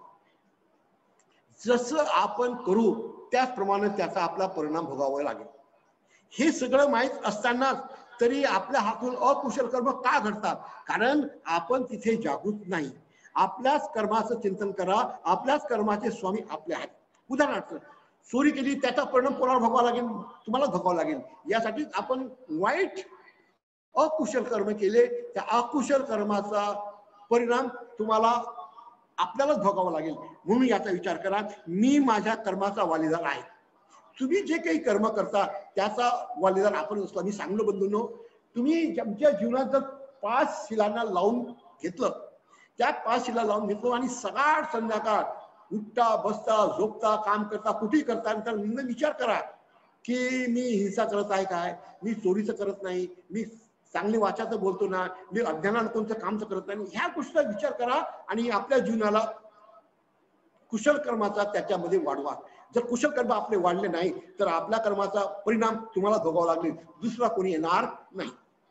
A: जसं आपण करू त्याचप्रमाणे त्याचा आपला परिणाम भोगावा लागेल. हे सगळं माहीत असताना तरी आपल्या हातून अकुशल कर्म का घडतात? कारण आपण तिथे जागृत नाही. आपल्याच कर्माचं चिंतन करा. आपल्याच कर्माचे स्वामी आपले आहेत. उदाहरणार्थ चोरी केली, त्याचा परिणाम कोणाला भोगावा लागेल? तुम्हाला भोगावा लागेल. यासाठी आपण वाईट अकुशल कर्म केले, त्या अकुशल कर्माचा परिणाम तुम्हाला आपल्यालाच भोगावा लागेल. म्हणून याचा विचार करा, मी माझ्या कर्माचा वालीदार आहे. तुम्ही जे काही कर्म करता त्याचा वालीदार आपण असतो. मी सांगलो बंधूंनो, तुम्ही तुमच्या जीवनात जर पाच शिलांना लावून घेतलं, त्या पाच शिला लावून घेतलं आणि सकाळ संध्याकाळ उठता बसता झोपता काम करता कुठेही करता, तर विचार करा की मी हिंसा करत आहे काय, मी चोरीचं करत नाही, मी चांगली वाचाचं बोलतो ना, मी अज्ञानाला कोणतं कामचं करत नाही. ह्या गोष्टीचा विचार करा आणि आपल्या जीवनाला कुशल कर्माचा त्याच्यामध्ये वाढवा. जर कुशल कर्म आपले वाढले नाही तर आपल्या कर्माचा परिणाम तुम्हाला भोगावा लागेल, दुसरा कोणी येणार नाही.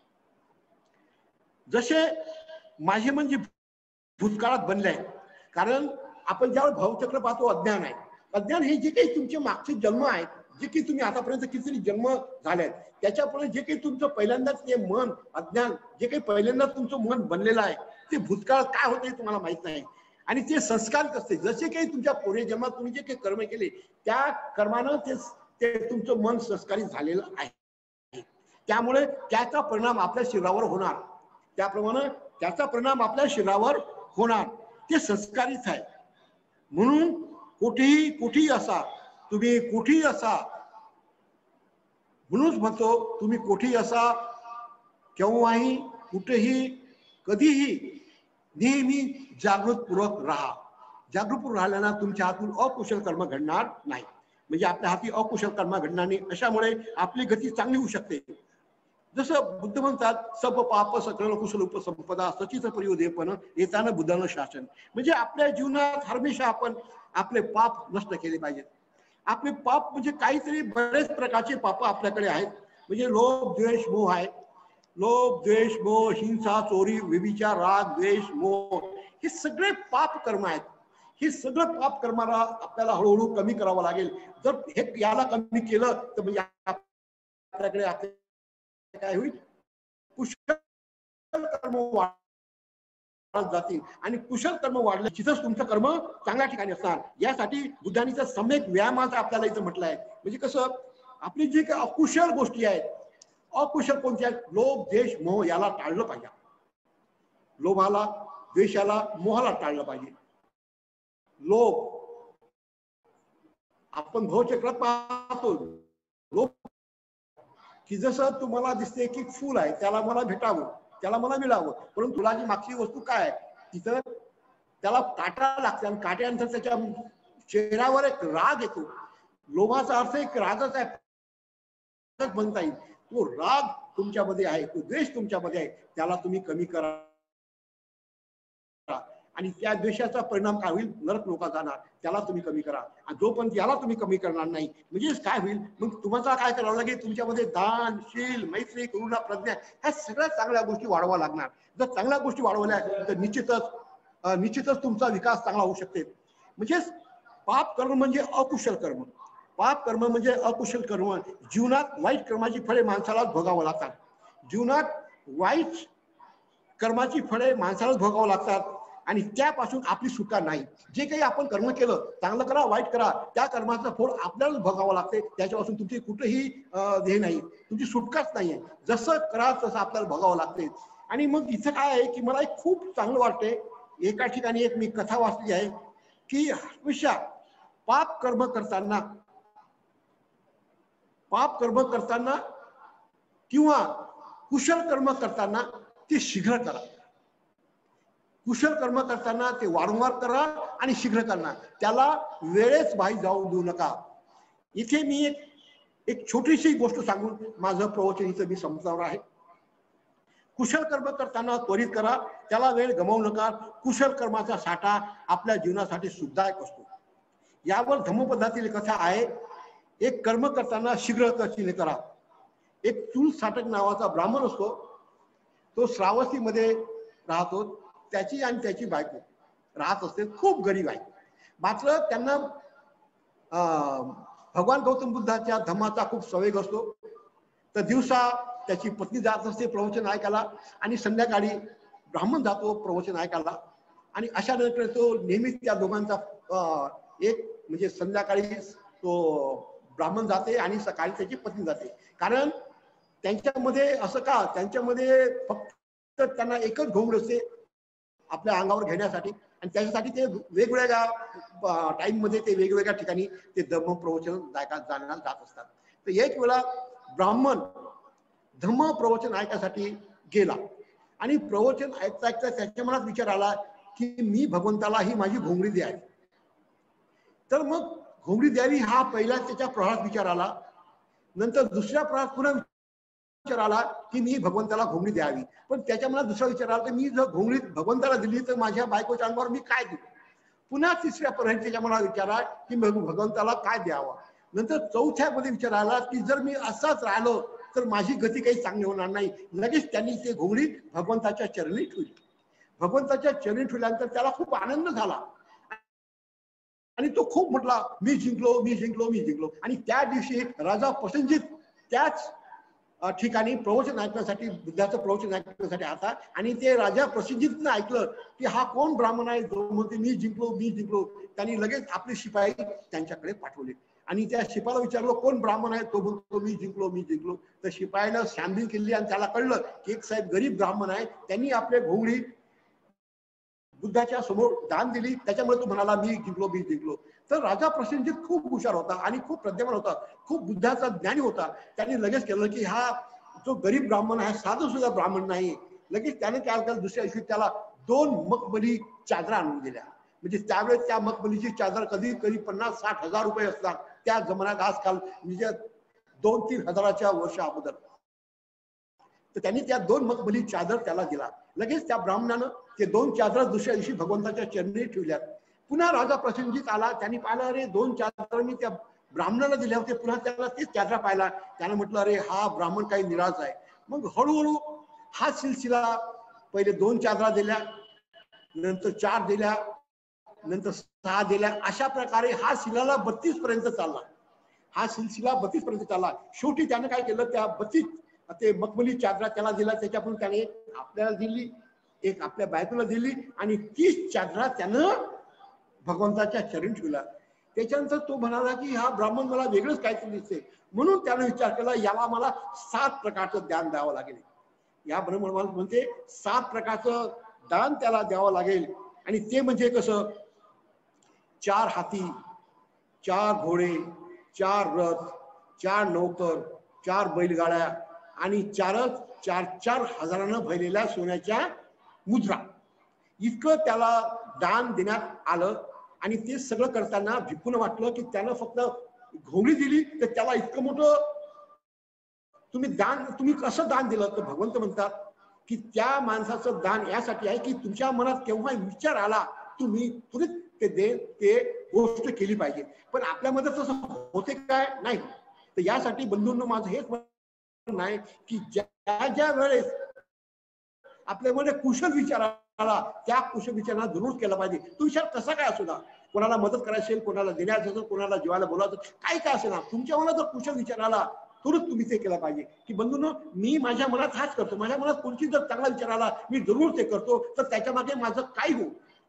A: जसे माझे म्हणजे भूतकाळात बनले आहे. कारण आपण ज्यावेळेस भावचक्र पाहतो, अज्ञान आहे. अज्ञान हे जे काही तुमचे मागचे जन्म आहेत, जे काही तुम्ही आतापर्यंत कितीतरी जन्म झाले आहेत, त्याच्यापुढे जे काही तुमचं पहिल्यांदाच ते मन अज्ञान, जे काही पहिल्यांदा तुमचं मन बनलेलं आहे, ते भूतकाळ काय होते तुम्हाला माहित नाही. आणि ते संस्कारित असते. जसे काही तुमच्या पूर्व जन्मात तुम्ही जे काही कर्म केले त्या कर्मानं ते, ते तुमचं मन संस्कारित झालेलं आहे. त्यामुळे त्याचा परिणाम आपल्या शरीरावर होणार. त्याप्रमाणे त्याचा परिणाम आपल्या शरीरावर होणार. ते संस्कारित आहे. म्हणून कुठेही कुठेही असा, तुम्ही कुठेही असा, म्हणूनच म्हणतो तुम्ही कुठेही असा, केव्हाही कुठेही कधीही नेहमी जागृतपूर्वक राहा. जागृतपूर्वक राहिल्यानं तुमच्या हातून अकुशल कर्म घडणार नाही. म्हणजे आपल्या हाती अकुशल कर्म घडणार नाही. अशामुळे आपली गती चांगली होऊ शकते. जसं बुद्ध म्हणतात, सब पाप सकल कुशल उपसंपदा सचित परियोदेपन येताना बुद्धानं शासन. म्हणजे आपल्या जीवनात हमेशा आपण आपले पाप नष्ट केले पाहिजेत. आपले पाप म्हणजे काहीतरी बरेच प्रकारचे पाप आपल्याकडे आहेत. म्हणजे लोभ द्वेष मोह आहे. लोभ द्वेष मोह, हिंसा, चोरी, व्यभिचार, राग द्वेष मोह, हे सगळे पाप कर्म आहेत. हे सगळं पाप कर्माला आपल्याला हळूहळू कमी करावं लागेल. जर हे याला कमी केलं तर म्हणजे आपल्याकडे काय होईल, कुशल कर्म वाढत जातील. आणि कुशल कर्म वाढले तिथंच तुमचं कर्म चांगल्या ठिकाणी असणार. यासाठी बुद्धांनी सम्यक व्यायामाचं आपल्याला इथं म्हटलं आहे. म्हणजे कसं, आपली जी काही अकुशल गोष्टी आहेत, अकुशल कोणत्या आहेत, लोभ द्वेष मोह, याला टाळलं पाहिजे. लोभाला, द्वेषाला, मोहाला टाळलं पाहिजे. लोभ आपण भवचक्रात पाहतो, लोभ की जसं तुम्हाला दिसते की फूल आहे, त्याला मला भेटावं, त्याला मला मिळावं, परंतु फुलाची मागची वस्तू काय आहे, तिथं त्याला काटा लागते आणि काट्यानंतर त्याच्या चेहऱ्यावर एक राग येतो. लोभाचा अर्थ एक रागच आहे म्हणता येईल. तो राग तुमच्यामध्ये आहे, तो द्वेष तुमच्यामध्ये आहे, त्याला तुम्ही कमी करा. आणि त्या द्वेषाचा परिणाम काय होईल, नरक लोकात जाणार, त्याला तुम्ही कमी करा. आणि जोपर्यंत याला तुम्ही कमी करणार नाही, म्हणजे काय होईल, मग तुम्हाला काय करावं लागेल, तुमच्यामध्ये दान, शील, मैत्री, करुणा, प्रज्ञा, ह्या सगळ्या चांगल्या गोष्टी वाढवा लागणार. जर चांगल्या गोष्टी वाढवल्या तर निश्चितच निश्चितच तुमचा विकास चांगला होऊ शकते. म्हणजेच पाप कर्म म्हणजे अकुशल कर्म. पाप कर्म म्हणजे अकुशल कर्म. जीवनात वाईट कर्माची फळे माणसाला भोगावं लागतात. जीवनात वाईट कर्माची फळे माणसालाच भोगावं लागतात. आणि त्यापासून आपली सुटका नाही. जे काही आपण कर्म केलं, चांगलं करा वाईट करा, त्या कर्माचं फळ आपल्याला भोगावं लागते. त्याच्यापासून तुमची कुठेही हे नाही, तुमची सुटकाच नाहीये. जसं करा तसं आपल्याला भोगावं लागते. आणि मग इथं काय आहे की मला एक खूप चांगलं वाटते, एका ठिकाणी एक मी कथा वाचली आहे की हमेशा पाप कर्म करताना पाप कर्म करताना किंवा कुशल कर्म करताना ते शीघ्र करा. कुशल कर्म करताना ते वारंवार करा आणि शीघ्र करा, त्याला वेळेस बाई जाऊ देऊ नका. इथे मी एक एक छोटीशी गोष्ट सांगून माझं प्रवचन इथं मी संपवणार आहे. कुशल कर्म करताना त्वरित करा, त्याला वेळ गमावू नका. कुशल कर्माचा साठा आपल्या जीवनासाठी सुखदायक असतो. यावर धम्मपदातील कथा आहे. एक कर्म करताना शीघ्र गतीने करा. एक चूल साटक नावाचा ब्राह्मण असतो, तो श्रावस्तीमध्ये राहतो. त्याची आणि त्याची बायको राहत असते, खूप गरीब आहे. मात्र त्यांना भगवान गौतम बुद्धाच्या धम्माचा खूप संवेग असतो. तर दिवसा त्याची पत्नी जात असते प्रवचन ऐकायला आणि संध्याकाळी ब्राह्मण जातो प्रवचन ऐकायला. आणि अशा नंतर तो नेहमी त्या दोघांचा एक म्हणजे संध्याकाळी तो ब्राह्मण जाते आणि सकाळी त्याची पत्नी जाते. कारण त्यांच्यामध्ये असं का, त्यांच्यामध्ये फक्त त्यांना एकच घोंगड असते आपल्या अंगावर घेण्यासाठी, आणि त्याच्यासाठी ते वेगवेगळ्या टाइम मध्ये ते वेगवेगळ्या ठिकाणी ते धम्म प्रवचन जाण्याला जात असतात. तर एक वेळा ब्राह्मण धम्म प्रवचन ऐकायसाठी गेला आणि प्रवचन ऐकता ऐकता त्याच्या मनात विचार आला की मी भगवंताला ही माझी घोंगडी द्यावी. तर मग घोंगडी द्यावी हा पहिला त्याच्या प्रवाहात विचार आला. नंतर दुसऱ्या प्रवाहात पुन्हा विचार आला की मी भगवंताला घोंगडी द्यावी. पण त्याच्या मनात दुसरा विचार आला की मी जर घोंगडी भगवंताला दिली तर माझ्या बायकोच्या अंगावर मी काय देऊ. पुन्हा तिसऱ्या पर्यंत त्याच्या मनात विचार आला की भगवंताला काय द्यावं. नंतर चौथ्या मध्ये विचार आला की जर मी असाच राहिलो तर माझी गती काही चांगली होणार नाही. लगेच त्यांनी ते घोंगडी भगवंताच्या चरणी ठेवली. भगवंताच्या चरणी ठेवल्यानंतर त्याला खूप आनंद झाला आणि तो खूप म्हटला मी जिंकलो मी जिंकलो मी जिंकलो. आणि त्या दिवशी राजा प्रसेनजित त्याच ठिकाणी प्रवचन ऐकण्यासाठी बुद्धाचं प्रवचन ऐकण्यासाठी आता. आणि ते राजा प्रसेनजितनं ऐकलं की हा कोण ब्राह्मण आहे जो म्हणते मी जिंकलो मी जिंकलो. त्यांनी लगेच आपले शिपाई त्यांच्याकडे पाठवले आणि त्या शिपायाला विचारलं कोण ब्राह्मण आहे. तो म्हणतो मी जिंकलो मी जिंकलो. तर शिपायानं शांती केली आणि त्याला कळलं की एक साहेब गरीब ब्राह्मण आहे, त्यांनी आपले घोंगडी बुद्धाच्या समोर दान दिली, त्याच्यामुळे तो म्हणाला मी जिंकलो मी जिंकलो. तर राजा प्रसेनजित खूप हुशार होता आणि खूप प्रज्ञावान होता, खूप बुद्धाचा ज्ञानी होता. त्यांनी लगेच केलं की हा जो गरीब ब्राह्मण आहे साधा सुद्धा ब्राह्मण नाही. लगेच त्याने काय केलं, दुसऱ्या दिवशी त्याला दोन मखमली चादरा आणून दिल्या. म्हणजे त्यावेळेस त्या मखमलीची चादर कधी कधी पन्नास साठ हजार रुपये असतात त्या जमान्यात. आजकाल म्हणजे दोन तीन हजाराच्या वर्षा अगोदर. तर त्यांनी त्या दोन मखमली चादर त्याला दिला. लगेच त्या ब्राह्मणानं ते दोन चादर दुसऱ्या दिवशी भगवंताच्या चरणी ठेवल्या. पुन्हा राजा प्रसेनजित आला, त्यांनी पाहिलं अरे दोन चादर मी त्या ब्राह्मणाला दिल्या होते. पुन्हा त्याला तेच चादरा पाहिला. त्यानं म्हटलं अरे हा ब्राह्मण काही निराश आहे. मग हळूहळू हा सिलसिला पहिले दोन चादरा दिल्या, नंतर चार दिल्या, नंतर सहा दिल्या. अशा प्रकारे हा सिलसिला बत्तीस पर्यंत चालला. हा सिलसिला बत्तीस पर्यंत चालला. शेवटी त्यानं काय केलं, त्या बत्तीस ते मखमली चादरा त्याला दिला. त्याच्याकडून त्याने आपल्याला दिली, एक आपल्या बायकोला दिली आणि तीस चादरा त्यानं भगवंताच्या चरणी ठेवला. त्याच्यानंतर तो म्हणाला की हा ब्राह्मण मला वेगळंच काहीतरी दिसते. म्हणून त्याने विचार केला याला मला सात प्रकारचं दान द्यावं लागेल. या ब्राह्मण म्हणते सात प्रकारचं दान त्याला द्यावं लागेल. आणि ते म्हणजे कसं, चार हाती, चार घोडे, चार रथ, चार नौकर, चार बैलगाड्या आणि चारच चार चार हजारानं भरलेल्या सोन्याच्या मुद्रा, इतकं त्याला दान देण्यात आलं. आणि ते सगळं करताना भिकून वाटलं की त्यानं फक्त घोंगडी दिली तर त्याला इतकं मोठं तुम्ही दान तुम्ही कसं दान दिलं. तर भगवंत म्हणतात की त्या माणसाचं दान यासाठी आहे की तुमच्या मनात केव्हा विचार आला तुम्ही त्वरित ते दे ते गोष्ट केली पाहिजे. पण आपल्यामध्ये तसं होते काय नाही. तर यासाठी बंधूंनो माझं हेच म्हणणं आहे की ज्या ज्या वेळेस आपल्यामध्ये कुशल विचार आला त्या कुशल विचारांना जरूर केला पाहिजे. तो विचार कसा काय असू ना, कोणाला मदत करायची असेल, कोणाला देण्याचं असेल, कोणाला जीवाला बोलायचं, काय काय असेल ना, तुमच्या मनात जर कुशल विचार आला तरच तुम्ही ते केलं पाहिजे. की बंधूंनो मी माझ्या मनात हाच करतो, माझ्या मनात कोणती जर चांगला विचार आला मी जरूर ते करतो, तर त्याच्या मागे माझं काय हो.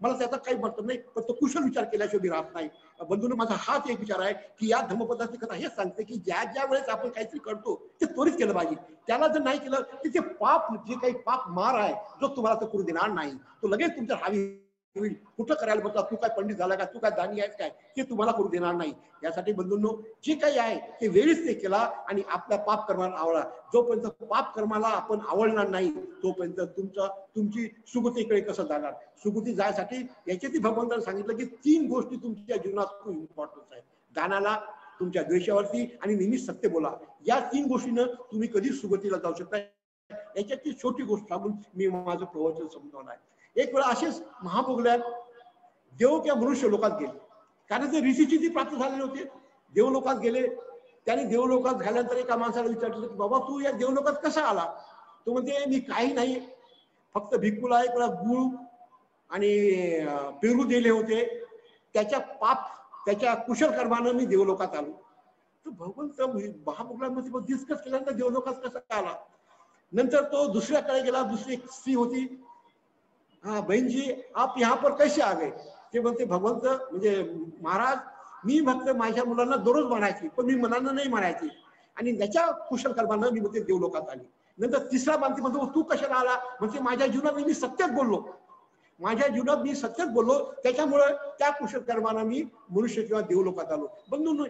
A: मला त्याचा काही मतलब नाही, पण तो कुशल विचार केल्याशिवाय मी राहत नाही. बंधूंनो, माझा हाच एक विचार आहे की या धम्मपदाची कथा हेच सांगते की ज्या ज्या वेळेस आपण काहीतरी करतो ते त्वरित केलं पाहिजे. त्याला जर नाही केलं तर ते पाप, जे काही पाप मार आहे जो तुम्हाला तो करू देणार नाही, तो लगेच तुमच्या हावी होईल. कुठं करायला बघता, तू काय पंडित झाला का, तू काय दानी आहेस काय, ते तुम्हाला करू देणार नाही. यासाठी बंधूंनो, जे काही आहे ते वेळीच ते केला आणि आपल्या पाप कर्माला आवडला. जोपर्यंत पाप कर्माला आपण आवडणार नाही तोपर्यंत तुमचा तुमची सुगतीकडे कसं जाणार. सुगती जायसाठी याच्यातही भगवंताने सांगितलं की तीन गोष्टी तुमच्या जीवनात खूप इम्पॉर्टन्स आहेत. दानाला, तुमच्या द्वेषावरती आणि नेहमी सत्य बोला. या तीन गोष्टीनं तुम्ही कधी सुगतीला जाऊ शकता. याच्यातली छोटी गोष्ट सांगून मी माझं प्रवचन समजावणार आहे. एक वेळा असेच महाभोगल्यात देव किंवा मनुष्य लोकात गेले, कारण ते ऋषीची ती प्राप्त झालेले होते. देवलोकात गेले. त्याने देवलोकात झाल्यानंतर एका माणसाला विचारलं की बाबा तू या देवलोकात कसा आला. तो म्हणते मी काही नाही, फक्त भिक्खूला एक वेळा गुळ आणि पेरू दिले होते, त्याच्या पाप त्याच्या कुशल कर्मानं मी देवलोकात आलो. तर भगवंत महाभोगल्यामध्ये डिस्कस केल्यानंतर देवलोकात कसा आला. नंतर तो दुसऱ्याकडे गेला. दुसरी एक स्त्री होती. हाँ बहन जी, आप यहाँ पर कैसे आ गए. ते म्हणते भगवंत म्हणजे महाराज, मी फक्त माझ्या मुलांना दररोज म्हणायची, पण मी मनानं नाही म्हणायची, आणि त्याच्या कुशल कर्मानं मी म्हणते देवलोकात आली. नंतर तिसरा माणूस म्हणतो तू कशाला आला. म्हणजे माझ्या जीवनात मी सत्यच बोललो, माझ्या जीवनात मी सत्यच बोललो, त्याच्यामुळे त्या कुशल कर्मानं मी मनुष्य किंवा देवलोकात आलो. बंधूंनो,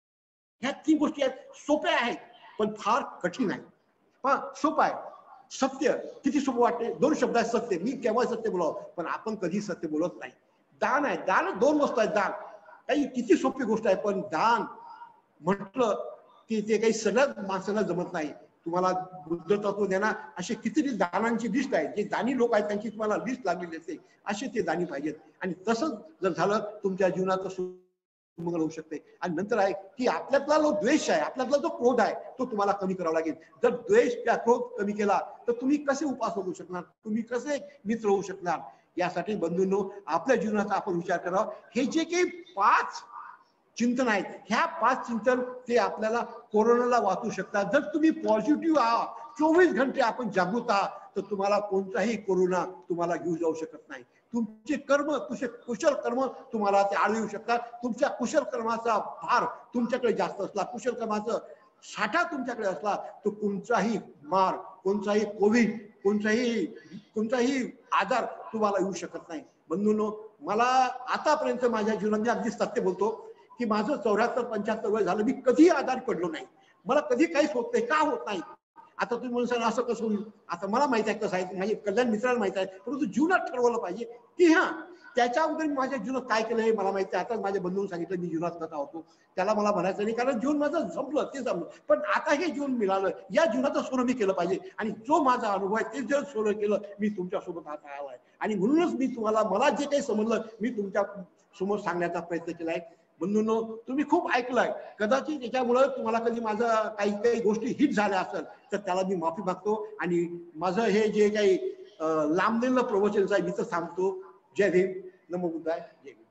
A: ह्या तीन गोष्टी आहेत, सोप्या आहेत पण फार कठीण आहे. हा सोपा आहे. सत्य किती सोपं वाटते. दोन शब्द आहेत सत्य. मी केव्हा सत्य बोलावं, पण आपण कधी सत्य बोलत नाही. दान आहे. दान दोन वस्तू आहेत. दान काही किती सोपी गोष्ट आहे, पण दान म्हटलं की ते काही सगळ्याच माणसाला जमत नाही. तुम्हाला बुद्ध तत्व देणार असे कितीतरी दानांची लिस्ट आहे. जे दानी लोक आहेत त्यांची तुम्हाला लिस्ट लागलेली असते, असे ते दानी पाहिजेत. आणि तसंच जर झालं तुमच्या जीवनाचं मंगल होऊ शकते. आणि नंतर आहे की आपल्यातला जो द्वेष आहे, आपल्यातला जो क्रोध आहे, तो तुम्हाला कमी करावा लागेल. जर द्वेष त्या क्रोध कमी केला तर तुम्ही कसे उपासक होऊ शकणार, तुम्ही कसे मित्र होऊ शकणार. यासाठी बंधूंनो, आपल्या जीवनाचा आपण विचार करावा. हे जे काही पाच चिंतन आहेत, ह्या पाच चिंतन ते आपल्याला कोरोनाला वाचू शकतात. जर तुम्ही पॉझिटिव्ह आहात, चोवीस घंटे आपण जागृत आहात, तर तुम्हाला कोणताही कोरोना तुम्हाला घेऊ जाऊ शकत नाही. तुमचे कर्म, तुझे कुशल कर्म तुम्हाला ते आळू येऊ शकतात. तुमच्या कुशल कर्माचा भार तुमच्याकडे जास्त असला, कुशल कर्माचा साठा तुमच्याकडे असला, तर कोणताही मार, कोणताही कोविड, कोणताही कोणताही आजार तुम्हाला येऊ शकत नाही. बंधूंनो, मला आतापर्यंत माझ्या जीवनात मी अगदी सत्य बोलतो की माझं चौऱ्याहत्तर पंच्याहत्तर वय झालं, मी कधीही आजारी पडलो नाही. मला कधी काहीच होत नाही. का होत नाही. आता तुम्ही म्हणून सांगा असं कसं होईल. आता मला माहित आहे कसं आहे, माझे कल्याण मित्रांना माहित आहे, परंतु जीवनात ठरवलं पाहिजे की हा त्याच्या अगोदर माझ्या जीवनात काय केलं हे मला माहिती आहे. आता माझ्या बंधूंनी सांगितलं मी जीवनात कसा होतो, त्याला मला म्हणायचं नाही, कारण जीवन माझं संपलं ते संपलं. पण आता हे जीवन मिळालं, या जीवनाचं सोनं मी केलं पाहिजे. आणि जो माझा अनुभव आहे ते जर सोनं केलं, मी तुमच्यासोबत आता आलो आहे. आणि म्हणूनच मी तुम्हाला, मला जे काही समजलं मी तुमच्या समोर सांगण्याचा प्रयत्न केला आहे. बंधूंनो, तुम्ही खूप ऐकलंय, कदाचित त्याच्यामुळे तुम्हाला कधी माझं काही काही गोष्टी हिट झाल्या असेल तर त्याला मी माफी मागतो. आणि माझं हे जे काही लांबलेलं प्रवचन आहे मी तर थांबतो. जय भीम, नमो बुद्धाय, जय भीम.